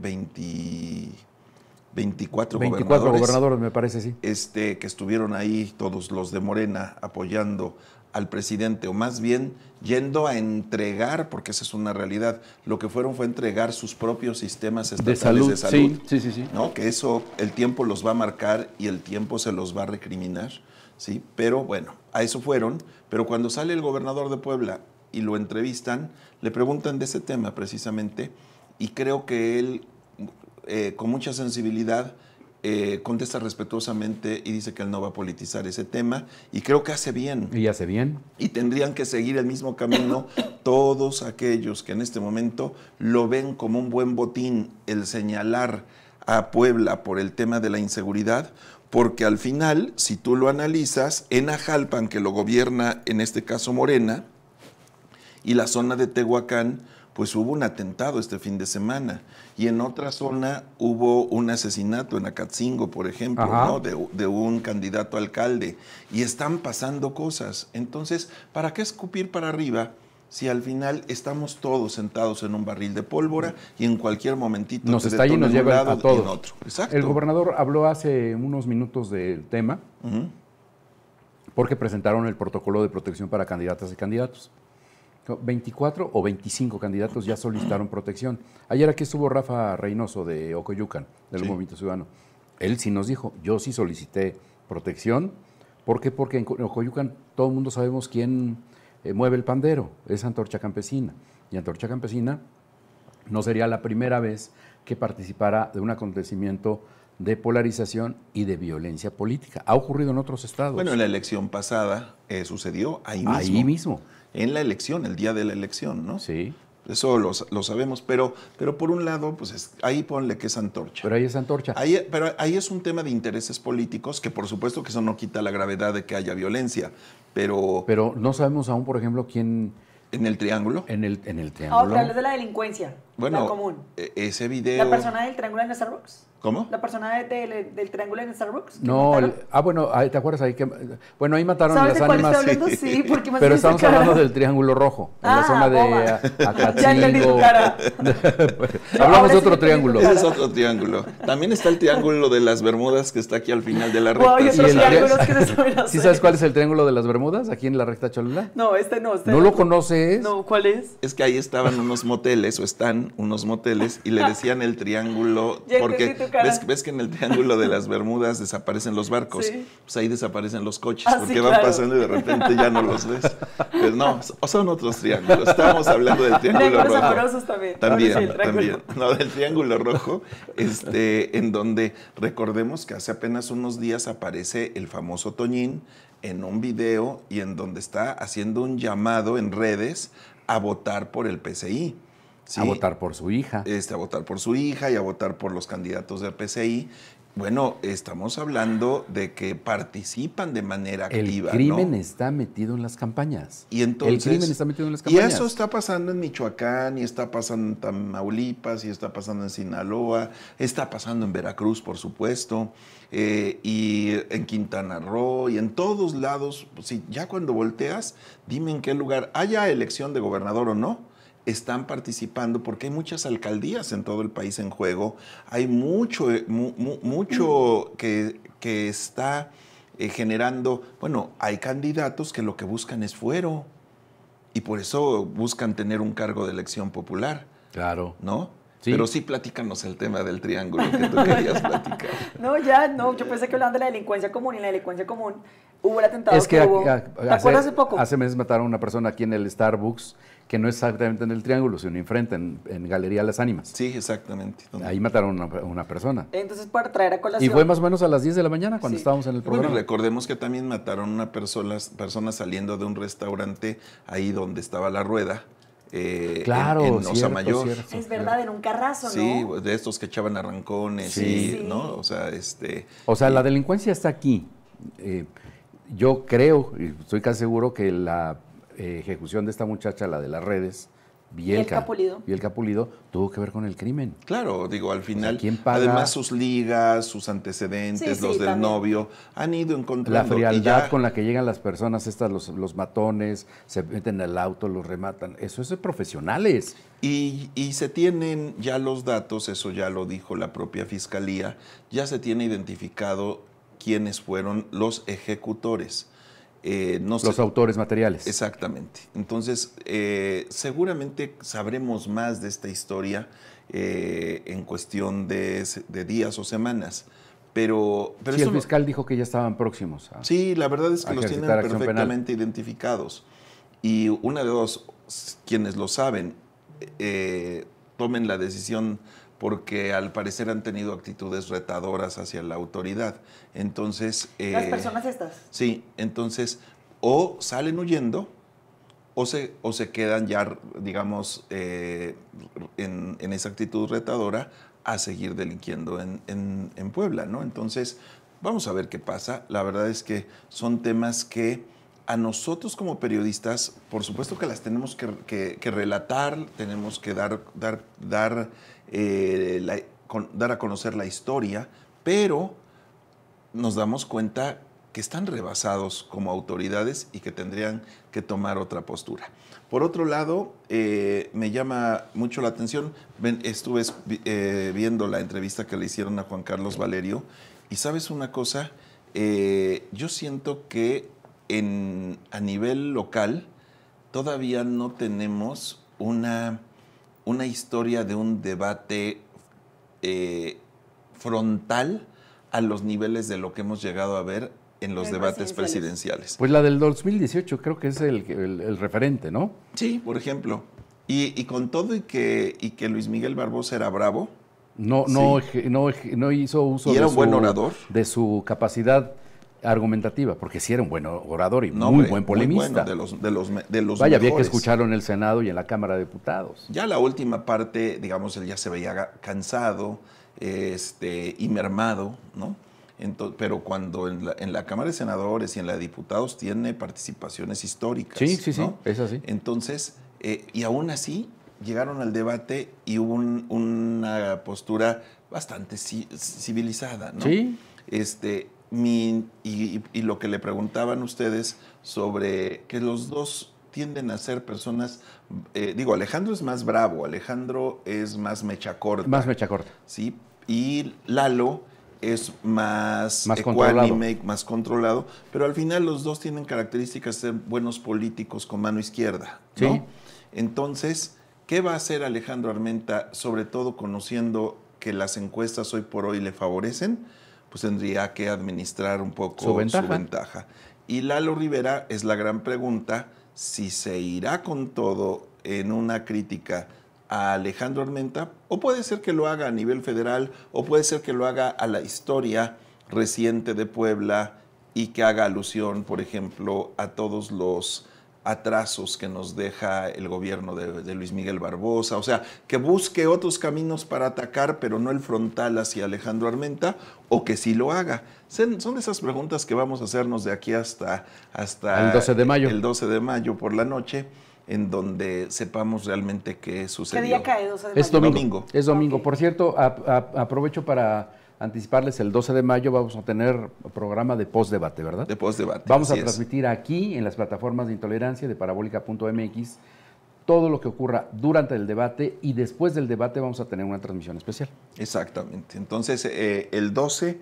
24 gobernadores, me parece, sí. Que estuvieron ahí, todos los de Morena, apoyando al presidente, o más bien yendo a entregar, porque esa es una realidad, lo que fue entregar sus propios sistemas estatales de salud. Sí. ¿No? Que eso el tiempo los va a marcar y el tiempo se los va a recriminar, ¿sí? Pero bueno, a eso fueron. Pero cuando sale el gobernador de Puebla y lo entrevistan, le preguntan de ese tema precisamente, y creo que él, con mucha sensibilidad, contesta respetuosamente y dice que él no va a politizar ese tema, y creo que hace bien. Y hace bien. Y tendrían que seguir el mismo camino todos aquellos que en este momento lo ven como un buen botín el señalar a Puebla por el tema de la inseguridad, porque al final, si tú lo analizas, en Ajalpan, que lo gobierna en este caso Morena, y la zona de Tehuacán, pues hubo un atentado este fin de semana, y en otra zona hubo un asesinato en Acatzingo, por ejemplo, ¿no? de un candidato a alcalde, y están pasando cosas. Entonces, ¿para qué escupir para arriba si al final estamos todos sentados en un barril de pólvora y en cualquier momentito nos está y nos lleva a todos? Otro? Exacto. El gobernador habló hace unos minutos del tema, porque presentaron el protocolo de protección para candidatas y candidatos. 24 o 25 candidatos ya solicitaron protección. Ayer aquí estuvo Rafa Reynoso de Ocoyucan, del Movimiento Ciudadano. Él sí nos dijo, yo sí solicité protección. ¿Por qué? Porque en Ocoyucan todo el mundo sabemos quién mueve el pandero, es Antorcha Campesina. Y Antorcha Campesina no sería la primera vez que participara de un acontecimiento de polarización y de violencia política. Ha ocurrido en otros estados. Bueno, en la elección pasada sucedió ahí mismo. Ahí mismo. En la elección, el día de la elección, ¿no? Sí. Eso lo sabemos, pero por un lado, pues ahí ponle que es Antorcha. Pero ahí es Antorcha. Pero ahí es un tema de intereses políticos, que por supuesto que eso no quita la gravedad de que haya violencia, pero no sabemos aún, por ejemplo, quién... ¿En el Triángulo? En el Triángulo. Ahora hablas de la delincuencia, bueno, la común. Ese video... ¿La persona del Triángulo en Starbucks? ¿Cómo? ¿La persona del Triángulo en Starbucks? No, bueno, ¿te acuerdas ahí que... Bueno, ahí mataron ¿Sabes las de cuál ánimas. estoy hablando? Sí, porque me pero estamos hablando del Triángulo Rojo, en la zona de Acatzingo. Hablamos de otro triángulo. Ese es otro triángulo. También está el Triángulo de las Bermudas, que está aquí al final de la recta. Wow, y otros triángulos que no saben hacer. ¿Sí sabes cuál es el Triángulo de las Bermudas, aquí en la recta Cholula? No, este no. ¿No lo conoces? No, ¿cuál es? Es que ahí estaban unos moteles, o están unos moteles, y le decían el triángulo, porque ves que en el Triángulo de las Bermudas desaparecen los barcos, sí. Pues ahí desaparecen los coches, porque van pasando y de repente ya no los ves. Pero no, son otros triángulos. Estábamos hablando del Triángulo Rojo. Amorosos También. No, del Triángulo Rojo, en donde recordemos que hace apenas unos días aparece el famoso Toñín en un video, y en donde está haciendo un llamado en redes a votar por el PCI. ¿Sí? A votar por su hija. A votar por su hija y a votar por los candidatos del PCI. Bueno, estamos hablando de que participan de manera activa. El crimen está metido en las campañas. Y entonces, el crimen está metido en las campañas. Y eso está pasando en Michoacán, y está pasando en Tamaulipas, y está pasando en Sinaloa, está pasando en Veracruz, por supuesto, y en Quintana Roo, y en todos lados. Sí, ya cuando volteas, dime en qué lugar, haya elección de gobernador o no, están participando, porque hay muchas alcaldías en todo el país en juego, hay mucho que está generando, bueno, hay candidatos que lo que buscan es fuero, y por eso buscan tener un cargo de elección popular. Claro. ¿No? Sí. Pero sí, platícanos el tema del triángulo que tú querías platicar. No, yo pensé que hablaban de la delincuencia común, y en la delincuencia común hubo el atentado que hubo. ¿Te acuerdas hace poco? Hace meses mataron a una persona aquí en el Starbucks, que no es exactamente en el Triángulo, sino enfrente, en Galería Las Ánimas. Sí, exactamente. Ahí mataron a una persona. Entonces, para traer a colación... Y fue más o menos a las 10 de la mañana cuando estábamos en el programa. Bueno, recordemos que también mataron a una persona saliendo de un restaurante ahí donde estaba la rueda. Claro, en Osa Mayor. Cierto. Es verdad, en un carrazo, ¿no? Sí, de estos que echaban arrancones, sí. ¿no? O sea, la delincuencia está aquí. Yo creo, y estoy casi seguro, que la ejecución de esta muchacha, la de las redes, Bielka Pulido, tuvo que ver con el crimen. Claro, digo, al final, o sea, ¿quién paga? Además sus ligas, sus antecedentes, los del novio, han ido encontrando. La frialdad con la que llegan las personas, los matones, se meten al auto, los rematan, eso es de profesionales. Y se tienen ya los datos, eso ya lo dijo la propia Fiscalía, ya se tiene identificado quiénes fueron los ejecutores. Los autores materiales. Exactamente. Entonces, seguramente sabremos más de esta historia en cuestión de días o semanas. Pero sí, el fiscal dijo que ya estaban próximos. Sí, la verdad es que los tienen perfectamente identificados. Y una de dos, quienes lo saben tomen la decisión porque al parecer han tenido actitudes retadoras hacia la autoridad. Entonces... las personas estas. Sí, entonces o salen huyendo o se quedan ya, digamos, en esa actitud retadora a seguir delinquiendo en Puebla, ¿no? Entonces, vamos a ver qué pasa. La verdad es que son temas que a nosotros como periodistas, por supuesto que las tenemos que relatar, tenemos que dar a conocer la historia, pero nos damos cuenta que están rebasados como autoridades y que tendrían que tomar otra postura. Por otro lado, me llama mucho la atención, estuve viendo la entrevista que le hicieron a Juan Carlos Valerio, y ¿sabes una cosa? Yo siento que a nivel local todavía no tenemos una historia de un debate frontal a los niveles de lo que hemos llegado a ver en los debates presidenciales. Pues la del 2018 creo que es el referente, ¿no? Sí, por ejemplo. Y con todo y que Luis Miguel Barbosa era bravo. No hizo uso ¿Y era un buen orador? De su capacidad argumentativa, porque sí era un buen orador y muy buen polemista. Muy bueno, de los Vaya, mejores. había que escucharlo en el Senado y en la Cámara de Diputados. Ya la última parte, digamos, él ya se veía cansado y mermado, ¿no? Pero cuando en la Cámara de Senadores y en la de Diputados tiene participaciones históricas. Sí, ¿no? es así. Entonces, y aún así llegaron al debate y hubo una postura bastante civilizada, ¿no? Sí. Y lo que le preguntaban ustedes sobre que los dos tienden a ser personas, Alejandro es más bravo, Alejandro es más mecha corta. Más mecha corta. Sí, y Lalo es más ecuánime, más controlado, pero al final los dos tienen características de ser buenos políticos con mano izquierda, ¿no? Sí. Entonces, ¿qué va a hacer Alejandro Armenta, sobre todo conociendo que las encuestas hoy por hoy le favorecen? Pues tendría que administrar un poco su ventaja. Y Lalo Rivera es la gran pregunta, si se irá con todo en una crítica a Alejandro Armenta, o puede ser que lo haga a nivel federal, o puede ser que lo haga a la historia reciente de Puebla y que haga alusión, por ejemplo, a todos los atrasos que nos deja el gobierno de Luis Miguel Barbosa, o sea, que busque otros caminos para atacar, pero no el frontal hacia Alejandro Armenta, o que sí lo haga. Son esas preguntas que vamos a hacernos de aquí hasta el 12 de mayo. El 12 de mayo por la noche, en donde sepamos realmente qué sucedió. ¿Qué día cae 12 de mayo? Es domingo. Es domingo. Okay. Por cierto, aprovecho para anticiparles, el 12 de mayo vamos a tener programa de postdebate, ¿verdad? De postdebate. Vamos a transmitir aquí en las plataformas de Intolerancia de parabólica.mx todo lo que ocurra durante el debate, y después del debate vamos a tener una transmisión especial. Exactamente. Entonces, el 12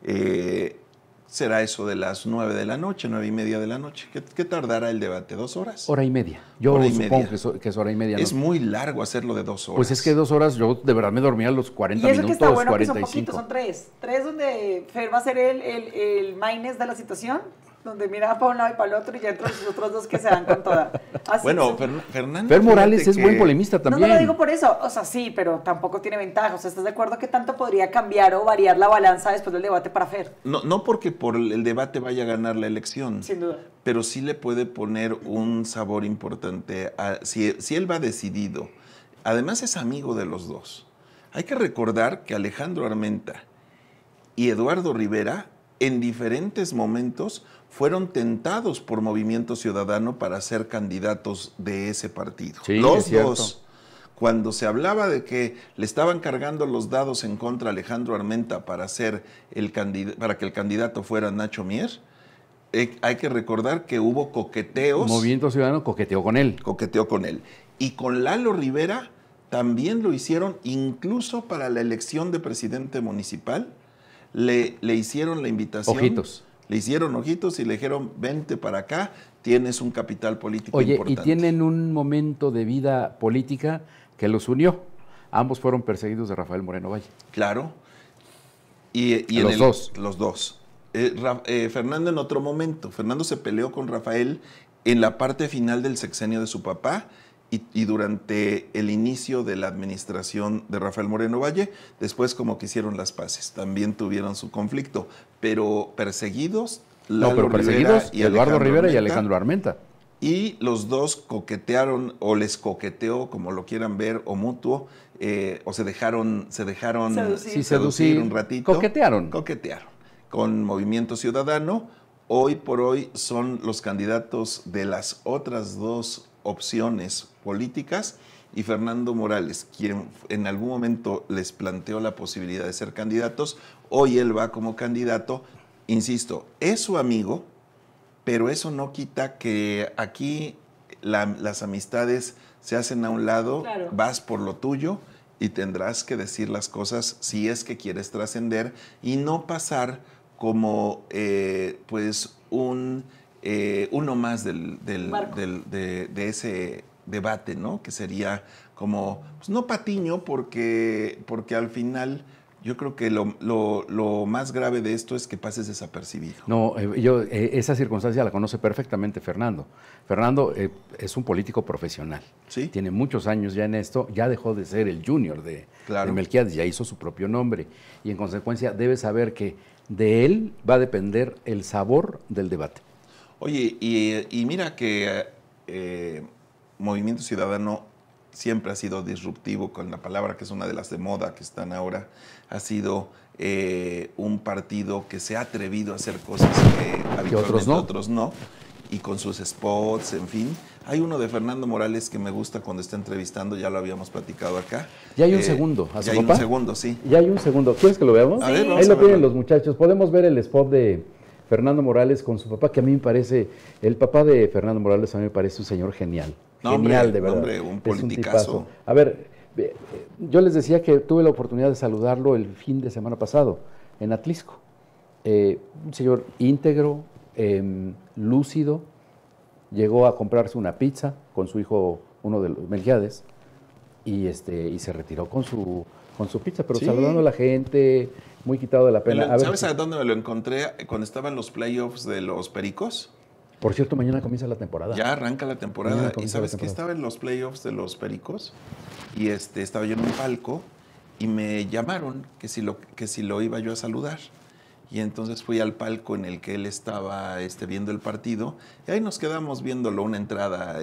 será eso de las 9 de la noche, 9:30 de la noche. ¿Qué tardará el debate? ¿2 horas? Hora y media. Yo supongo que es hora y media. Es muy largo hacerlo de 2 horas. Pues es que 2 horas, yo de verdad me dormía a los 40 minutos, que está bueno 45. Que son poquitos, son 3. 3 donde Fer va a ser el Maynes de la situación, donde mira para un lado y para el otro, y ya entre los otros dos que se dan con toda. Así bueno, Fernando. Fer Morales es buen polemista también. No lo digo por eso, o sea, sí, pero tampoco tiene ventaja. O sea, ¿estás de acuerdo que tanto podría cambiar o variar la balanza después del debate para Fer? No porque por el debate vaya a ganar la elección. Sin duda. Pero sí le puede poner un sabor importante. Si él va decidido, además es amigo de los dos. Hay que recordar que Alejandro Armenta y Eduardo Rivera en diferentes momentos fueron tentados por Movimiento Ciudadano para ser candidatos de ese partido. Sí, los dos. Cuando se hablaba de que le estaban cargando los dados en contra a Alejandro Armenta para que el candidato fuera Nacho Mier, hay que recordar que hubo coqueteos. Movimiento Ciudadano coqueteó con él. Coqueteó con él. Y con Lalo Rivera también lo hicieron, incluso para la elección de presidente municipal. Le hicieron la invitación. Ojitos. Le hicieron ojitos y le dijeron, vente para acá, tienes un capital político importante. Y tienen un momento de vida política que los unió. Ambos fueron perseguidos de Rafael Moreno Valle. Claro. Los dos. Fernando en otro momento. Fernando se peleó con Rafael en la parte final del sexenio de su papá, y durante el inicio de la administración de Rafael Moreno Valle, después como que hicieron las paces, también tuvieron su conflicto, pero perseguidos, Eduardo Rivera y Alejandro Armenta. Y los dos coquetearon, o les coqueteó, como lo quieran ver, o mutuo, o se dejaron seducir un ratito. Coquetearon con Movimiento Ciudadano. Hoy por hoy son los candidatos de las otras dos opciones políticas, y Fernando Morales, quien en algún momento les planteó la posibilidad de ser candidatos, hoy él va como candidato. Insisto, es su amigo, pero eso no quita que aquí las amistades se hacen a un lado, claro. Vas por lo tuyo y tendrás que decir las cosas si es que quieres trascender y no pasar como pues uno más de ese debate, ¿no? Que sería como, pues no patiño, porque al final yo creo que lo más grave de esto es que pases desapercibido. No, esa circunstancia la conoce perfectamente Fernando. Fernando es un político profesional. ¿Sí? Tiene muchos años ya en esto, ya dejó de ser el junior de Melquiades, ya hizo su propio nombre. Y en consecuencia debe saber que de él va a depender el sabor del debate. Oye, y mira que Movimiento Ciudadano siempre ha sido disruptivo, con la palabra que es una de las de moda que están ahora. Ha sido un partido que se ha atrevido a hacer cosas que habitualmente otros no, y con sus spots, en fin. Hay uno de Fernando Morales que me gusta cuando está entrevistando, ya lo habíamos platicado acá. Ya hay un segundo. Ya hay un segundo, sí. Ya hay un segundo. ¿Quieres que lo veamos? A ver, ahí lo tienen los muchachos. Podemos ver el spot de Fernando Morales con su papá, que a mí me parece, el papá de Fernando Morales a mí me parece un señor genial. Genial, de verdad. Hombre, un politicazo. A ver, yo les decía que tuve la oportunidad de saludarlo el fin de semana pasado en Atlisco. Un señor íntegro, lúcido, llegó a comprarse una pizza con su hijo, uno de los Melquiades, y se retiró con su pizza, pero saludando a la gente, muy quitado de la pena. ¿Sabes a dónde me lo encontré? Cuando estaban los playoffs de los Pericos. Por cierto, mañana comienza la temporada. Ya arranca la temporada. ¿Y sabes qué? Estaba en los playoffs de los Pericos y estaba yo en un palco y me llamaron que si lo iba yo a saludar. Y entonces fui al palco en el que él estaba viendo el partido y ahí nos quedamos viéndolo, una entrada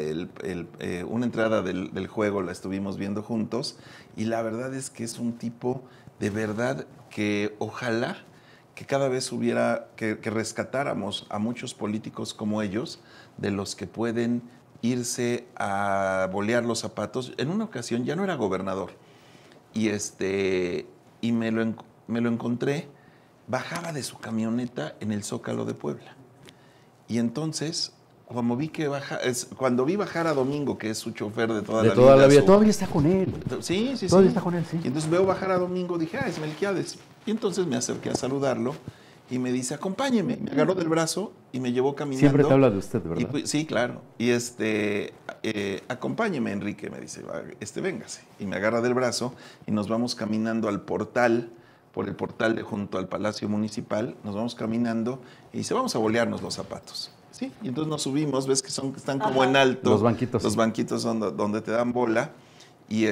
del juego la estuvimos viendo juntos, y la verdad es que es un tipo de verdad que ojalá que cada vez que rescatáramos a muchos políticos como ellos, de los que pueden irse a bolear los zapatos. En una ocasión ya no era gobernador y me lo encontré. Bajaba de su camioneta en el Zócalo de Puebla. Y entonces, cuando vi bajar a Domingo, que es su chofer de toda la vida. Todavía está con él. Sí. Todavía está con él, sí. Y entonces veo bajar a Domingo, dije, es Melquiades. Y entonces me acerqué a saludarlo y me dice, acompáñeme. Me agarró del brazo y me llevó caminando. Siempre te habla de usted, ¿verdad? Sí, claro. Y acompáñeme, Enrique, me dice, véngase. Y me agarra del brazo y nos vamos caminando al portal, por el portal junto al Palacio Municipal, nos vamos caminando y dice, vamos a bolearnos los zapatos. ¿Sí? Y entonces nos subimos, ves que están como en alto. Los banquitos. Los banquitos son donde te dan bola. Y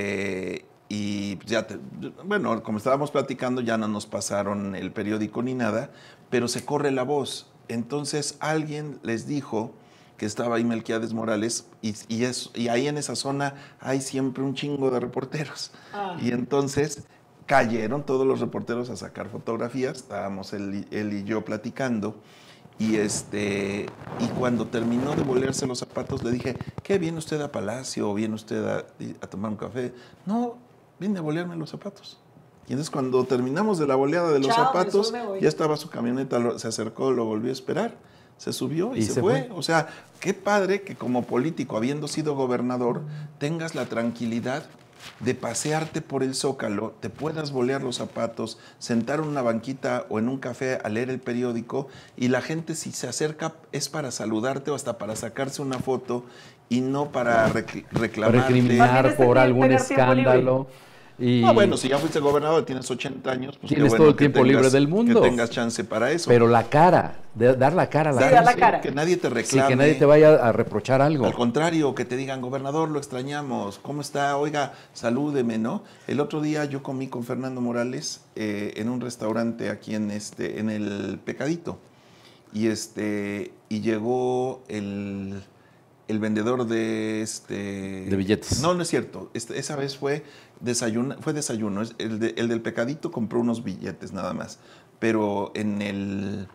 ya, bueno, como estábamos platicando, ya no nos pasaron el periódico ni nada, pero se corre la voz. Entonces alguien les dijo que estaba ahí Melquiades Morales y ahí en esa zona hay siempre un chingo de reporteros. Y entonces cayeron todos los reporteros a sacar fotografías, estábamos él y yo platicando, y cuando terminó de bolearse los zapatos le dije, ¿qué, viene usted a Palacio o viene usted a tomar un café? No, vine a bolearme los zapatos. Y entonces cuando terminamos de la boleada de los zapatos, ya estaba su camioneta, se acercó, lo volvió a esperar, se subió y se fue. O sea, qué padre que como político, habiendo sido gobernador, tengas la tranquilidad de pasearte por el Zócalo, te puedas bolear los zapatos, sentar en una banquita o en un café a leer el periódico, y la gente, si se acerca, es para saludarte o hasta para sacarse una foto y no para reclamarte. Recriminar por algún escándalo. Bueno, si ya fuiste gobernador, tienes 80 años, pues tienes todo el tiempo libre del mundo. Que tengas chance para eso. Pero la cara, dar la cara a la gente. Dar la cara. Que nadie te reclame. Sí, que nadie te vaya a reprochar algo. Al contrario, que te digan, gobernador, lo extrañamos, ¿cómo está? Oiga, salúdeme, ¿no? El otro día yo comí con Fernando Morales en un restaurante aquí en el Pecadito. Y llegó el vendedor de billetes. No es cierto. Esa vez fue desayuno. El del Pecadito compró unos billetes nada más. Pero en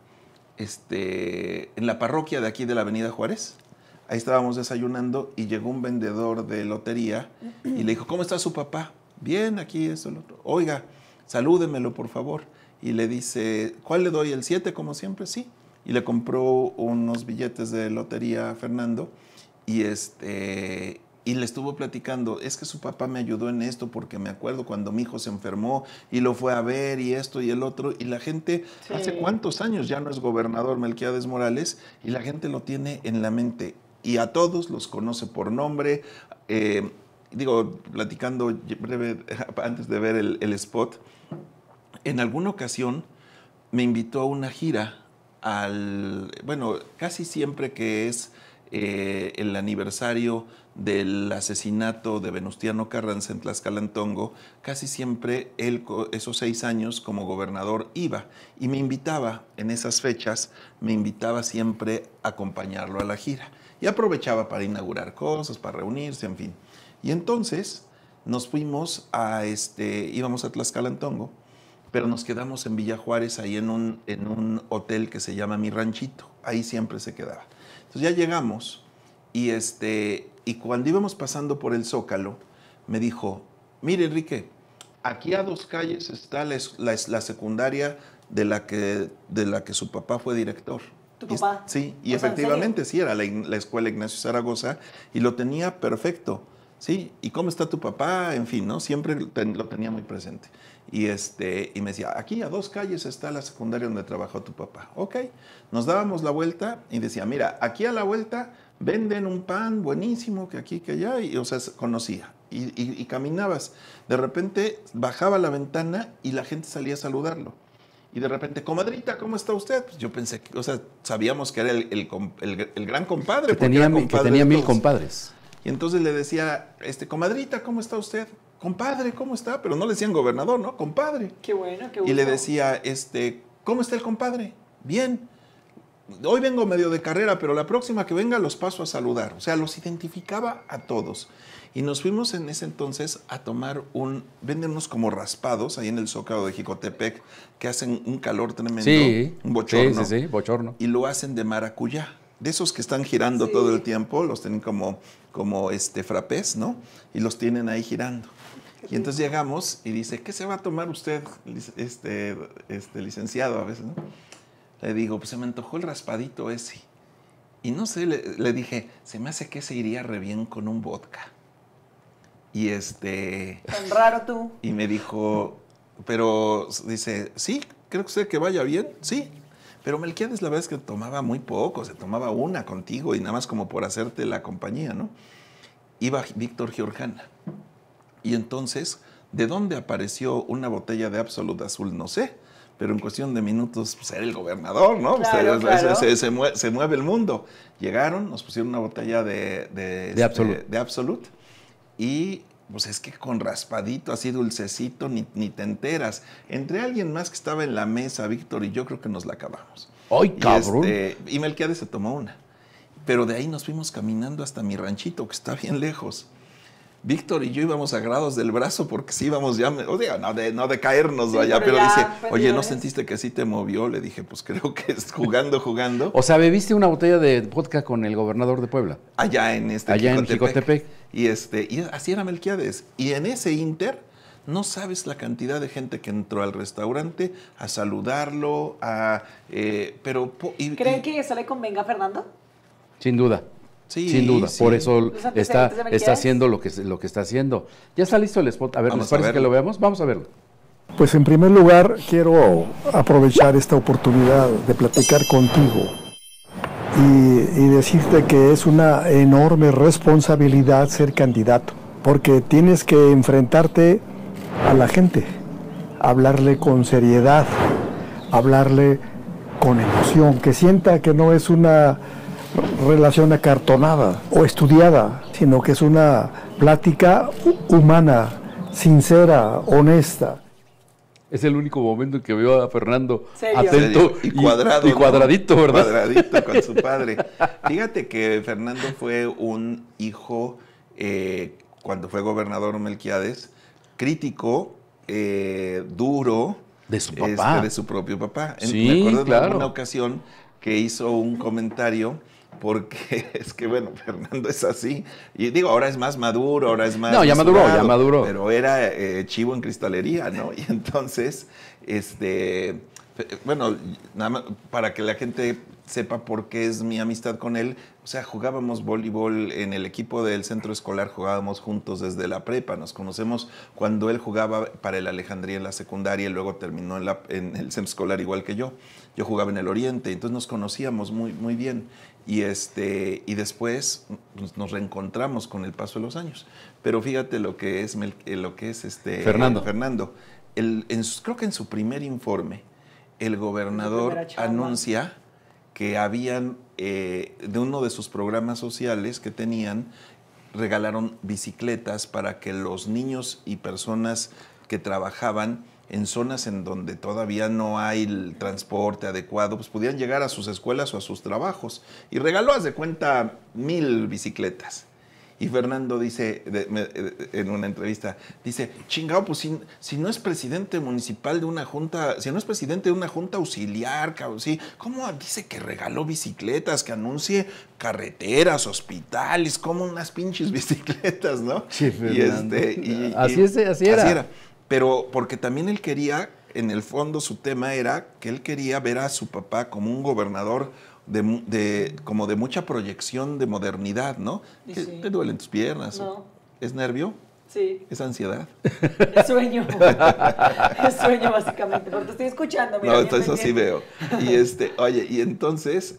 la parroquia de aquí de la Avenida Juárez, ahí estábamos desayunando y llegó un vendedor de lotería y le dijo, ¿cómo está su papá? Bien, aquí, esto, lo otro. Oiga, salúdemelo, por favor. Y le dice, ¿cuál le doy? ¿El 7 como siempre? Sí. Y le compró unos billetes de lotería a Fernando y le estuvo platicando, es que su papá me ayudó en esto porque me acuerdo cuando mi hijo se enfermó y lo fue a ver y esto y el otro, y la gente, ¿hace cuántos años ya no es gobernador Melquiades Morales? Y la gente lo tiene en la mente y a todos los conoce por nombre. Platicando breve antes de ver el spot, en alguna ocasión me invitó a una gira casi siempre que es el aniversario del asesinato de Venustiano Carranza en Tlaxcalantongo, casi siempre él, esos 6 años como gobernador, iba y me invitaba en esas fechas, me invitaba siempre a acompañarlo a la gira y aprovechaba para inaugurar cosas, para reunirse, en fin. Y entonces nos fuimos íbamos a Tlaxcalantongo, pero nos quedamos en Villa Juárez, ahí en un hotel que se llama Mi Ranchito. Ahí siempre se quedaba. Entonces ya llegamos y cuando íbamos pasando por el Zócalo, me dijo, mire, Enrique, aquí a 2 calles está la secundaria de la que su papá fue director. ¿Tu papá? Sí, y efectivamente sí, era la escuela Ignacio Zaragoza y lo tenía perfecto. Sí, ¿y cómo está tu papá? En fin, ¿no? Siempre lo tenía muy presente. Y me decía, aquí a 2 calles está la secundaria donde trabajó tu papá. Ok, nos dábamos la vuelta y decía, mira, aquí a la vuelta venden un pan buenísimo que aquí, que allá, y, conocía. Y caminabas. De repente bajaba la ventana y la gente salía a saludarlo. Y de repente, comadrita, ¿cómo está usted? Pues yo pensé, sabíamos que era el gran compadre. Que tenía 1000 compadres. Y entonces le decía, comadrita, ¿cómo está usted? Compadre, ¿cómo está? Pero no le decían gobernador, ¿no? Compadre. Qué bueno, qué bueno. Y le decía, ¿cómo está el compadre? Bien. Hoy vengo medio de carrera, pero la próxima que venga los paso a saludar. O sea, los identificaba a todos. Y nos fuimos en ese entonces a tomar venden unos como raspados ahí en el Zócalo de Jicotepec, que hacen un calor tremendo. Sí, un bochorno. Sí, bochorno. Y lo hacen de maracuyá. De esos que están girando todo el tiempo, los tienen como frappés, ¿no? Y los tienen ahí girando. Y entonces llegamos y dice, ¿qué se va a tomar usted, licenciado? A veces, ¿no? Le digo, pues se me antojó el raspadito ese. Y no sé, le dije, se me hace que ese iría re bien con un vodka. Y Tan raro tú. Y me dijo, pero dice, sí, creo que usted que vaya bien, sí. Pero Melquiades la verdad es que tomaba muy poco, se tomaba una contigo y nada más como por hacerte la compañía, ¿no? Iba Víctor Giorjana. Y entonces, ¿de dónde apareció una botella de Absolut Azul? No sé, pero en cuestión de minutos, pues era el gobernador, ¿no? Claro, claro. Se mueve el mundo. Llegaron, nos pusieron una botella de Absolut y pues es que con raspadito, así dulcecito, ni te enteras. Entre alguien más que estaba en la mesa, Víctor y yo, creo que nos la acabamos. ¡Ay, cabrón! Y Melquiades se tomó una. Pero de ahí nos fuimos caminando hasta Mi Ranchito, que está bien lejos. Víctor y yo íbamos agarrados del brazo porque sí íbamos ya, no de caernos, vaya, pero dice, oye, ¿no sentiste que sí te movió? Le dije, pues creo que es jugando. O sea, ¿bebiste una botella de vodka con el gobernador de Puebla? Allá en Jicotepec. Y así era Melquiades. Y en ese inter, no sabes la cantidad de gente que entró al restaurante a saludarlo, ¿Creen que eso le convenga a Fernando? Sin duda. Sí, sin duda, sí. Por eso está haciendo lo que está haciendo. Ya está listo el spot. A ver, ¿les parece que lo veamos? Vamos a verlo. Pues en primer lugar quiero aprovechar esta oportunidad de platicar contigo y decirte que es una enorme responsabilidad ser candidato, porque tienes que enfrentarte a la gente, hablarle con seriedad, hablarle con emoción, que sienta que no es una relación acartonada o estudiada, sino que es una plática humana, sincera, honesta. Es el único momento en que veo a Fernando ¿Serio? atento y cuadrado, y cuadradito, ¿no? ¿verdad? Cuadradito con su padre. Fíjate que Fernando fue un hijo, cuando fue gobernador Melquiades, crítico, duro. De su papá. De su propio papá. Sí, me acuerdo claro. de una ocasión que hizo un comentario, porque es que, bueno, Fernando es así. Y digo, ahora es más maduro, ahora es más... No, ya maduró. Pero era chivo en cristalería, ¿no? Y entonces, bueno, nada más para que la gente sepa por qué es mi amistad con él. O sea, jugábamos voleibol en el equipo del centro escolar, jugábamos juntos desde la prepa. Nos conocemos cuando él jugaba para el Alejandría en la secundaria y luego terminó en el centro escolar igual que yo. Yo jugaba en el Oriente, entonces nos conocíamos muy, muy bien. Y después nos reencontramos con el paso de los años. Pero fíjate lo que es Fernando. Creo que en su primer informe, el gobernador anuncia que habían, de uno de sus programas sociales que tenían, regalaron bicicletas para que los niños y personas que trabajaban en zonas en donde todavía no hay el transporte adecuado, pues pudieran llegar a sus escuelas o a sus trabajos. Y regaló, haz de cuenta, 1,000 bicicletas. Y Fernando dice, en una entrevista, dice, chingado, pues si no es presidente municipal de una junta, si no es presidente de una junta auxiliar, ¿sí? ¿Cómo dice que regaló bicicletas, que anuncie carreteras, hospitales, como unas pinches bicicletas, ¿no? Sí, Fernando. Así era. Pero porque también él quería, en el fondo su tema era que él quería ver a su papá como un gobernador como de mucha proyección de modernidad, ¿no? Sí. ¿Te duelen tus piernas? No. ¿Es nervio? Sí. ¿Es ansiedad? Es sueño. Es sueño, básicamente. Porque te estoy escuchando. Mira, no, entonces así veo. Y oye, y entonces,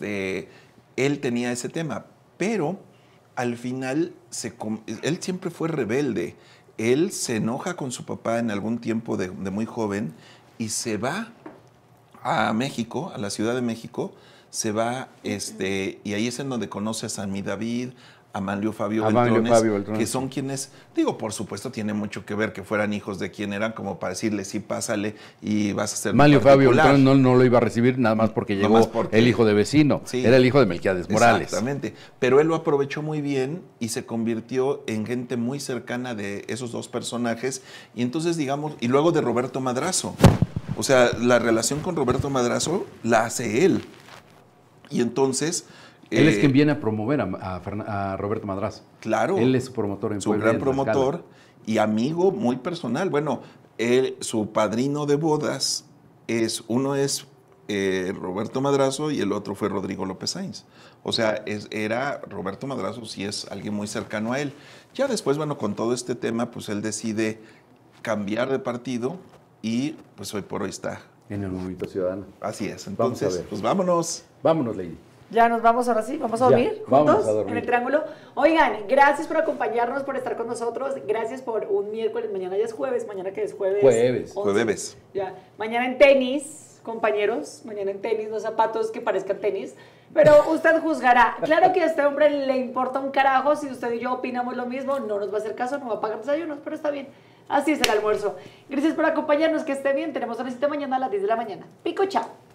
él tenía ese tema, pero al final, él siempre fue rebelde. Él se enoja con su papá en algún tiempo de muy joven y se va a México, a la Ciudad de México, se va, y ahí es en donde conoce a San Mi David, a Manlio Fabio Beltrones, que son quienes, digo, por supuesto, tiene mucho que ver que fueran hijos de quien eran, como para decirle, sí, pásale y vas a ser Manlio Fabio Beltrones no lo iba a recibir nada más porque llegó el hijo de vecino, sí, era el hijo de Melquiades Morales. Exactamente, pero él lo aprovechó muy bien y se convirtió en gente muy cercana de esos dos personajes, y entonces, digamos, y luego de Roberto Madrazo. O sea, la relación con Roberto Madrazo la hace él. Y entonces... Él es quien viene a promover a Roberto Madrazo. Claro. Él es su promotor en Puebla. Su gran promotor y amigo muy personal. Bueno, su padrino de bodas, uno es Roberto Madrazo y el otro fue Rodrigo López Sainz. O sea, era Roberto Madrazo, sí es alguien muy cercano a él. Ya después, bueno, con todo este tema, pues él decide cambiar de partido y pues hoy por hoy está en el Movimiento Ciudadano. Así es. Entonces, pues vámonos. Vámonos, Lady. Ya nos vamos ahora sí, vamos a dormir juntos en el Triángulo. Oigan, gracias por acompañarnos, por estar con nosotros. Gracias por un miércoles, mañana ya es jueves, mañana que es jueves. Jueves. Ya, mañana en tenis, compañeros, mañana en tenis, no zapatos que parezcan tenis. Pero usted juzgará. Claro que a este hombre le importa un carajo si usted y yo opinamos lo mismo, no nos va a hacer caso, no va a pagar desayunos, pero está bien. Así es el almuerzo. Gracias por acompañarnos, que esté bien. Tenemos una cita mañana a las 10 de la mañana. Pico, chao.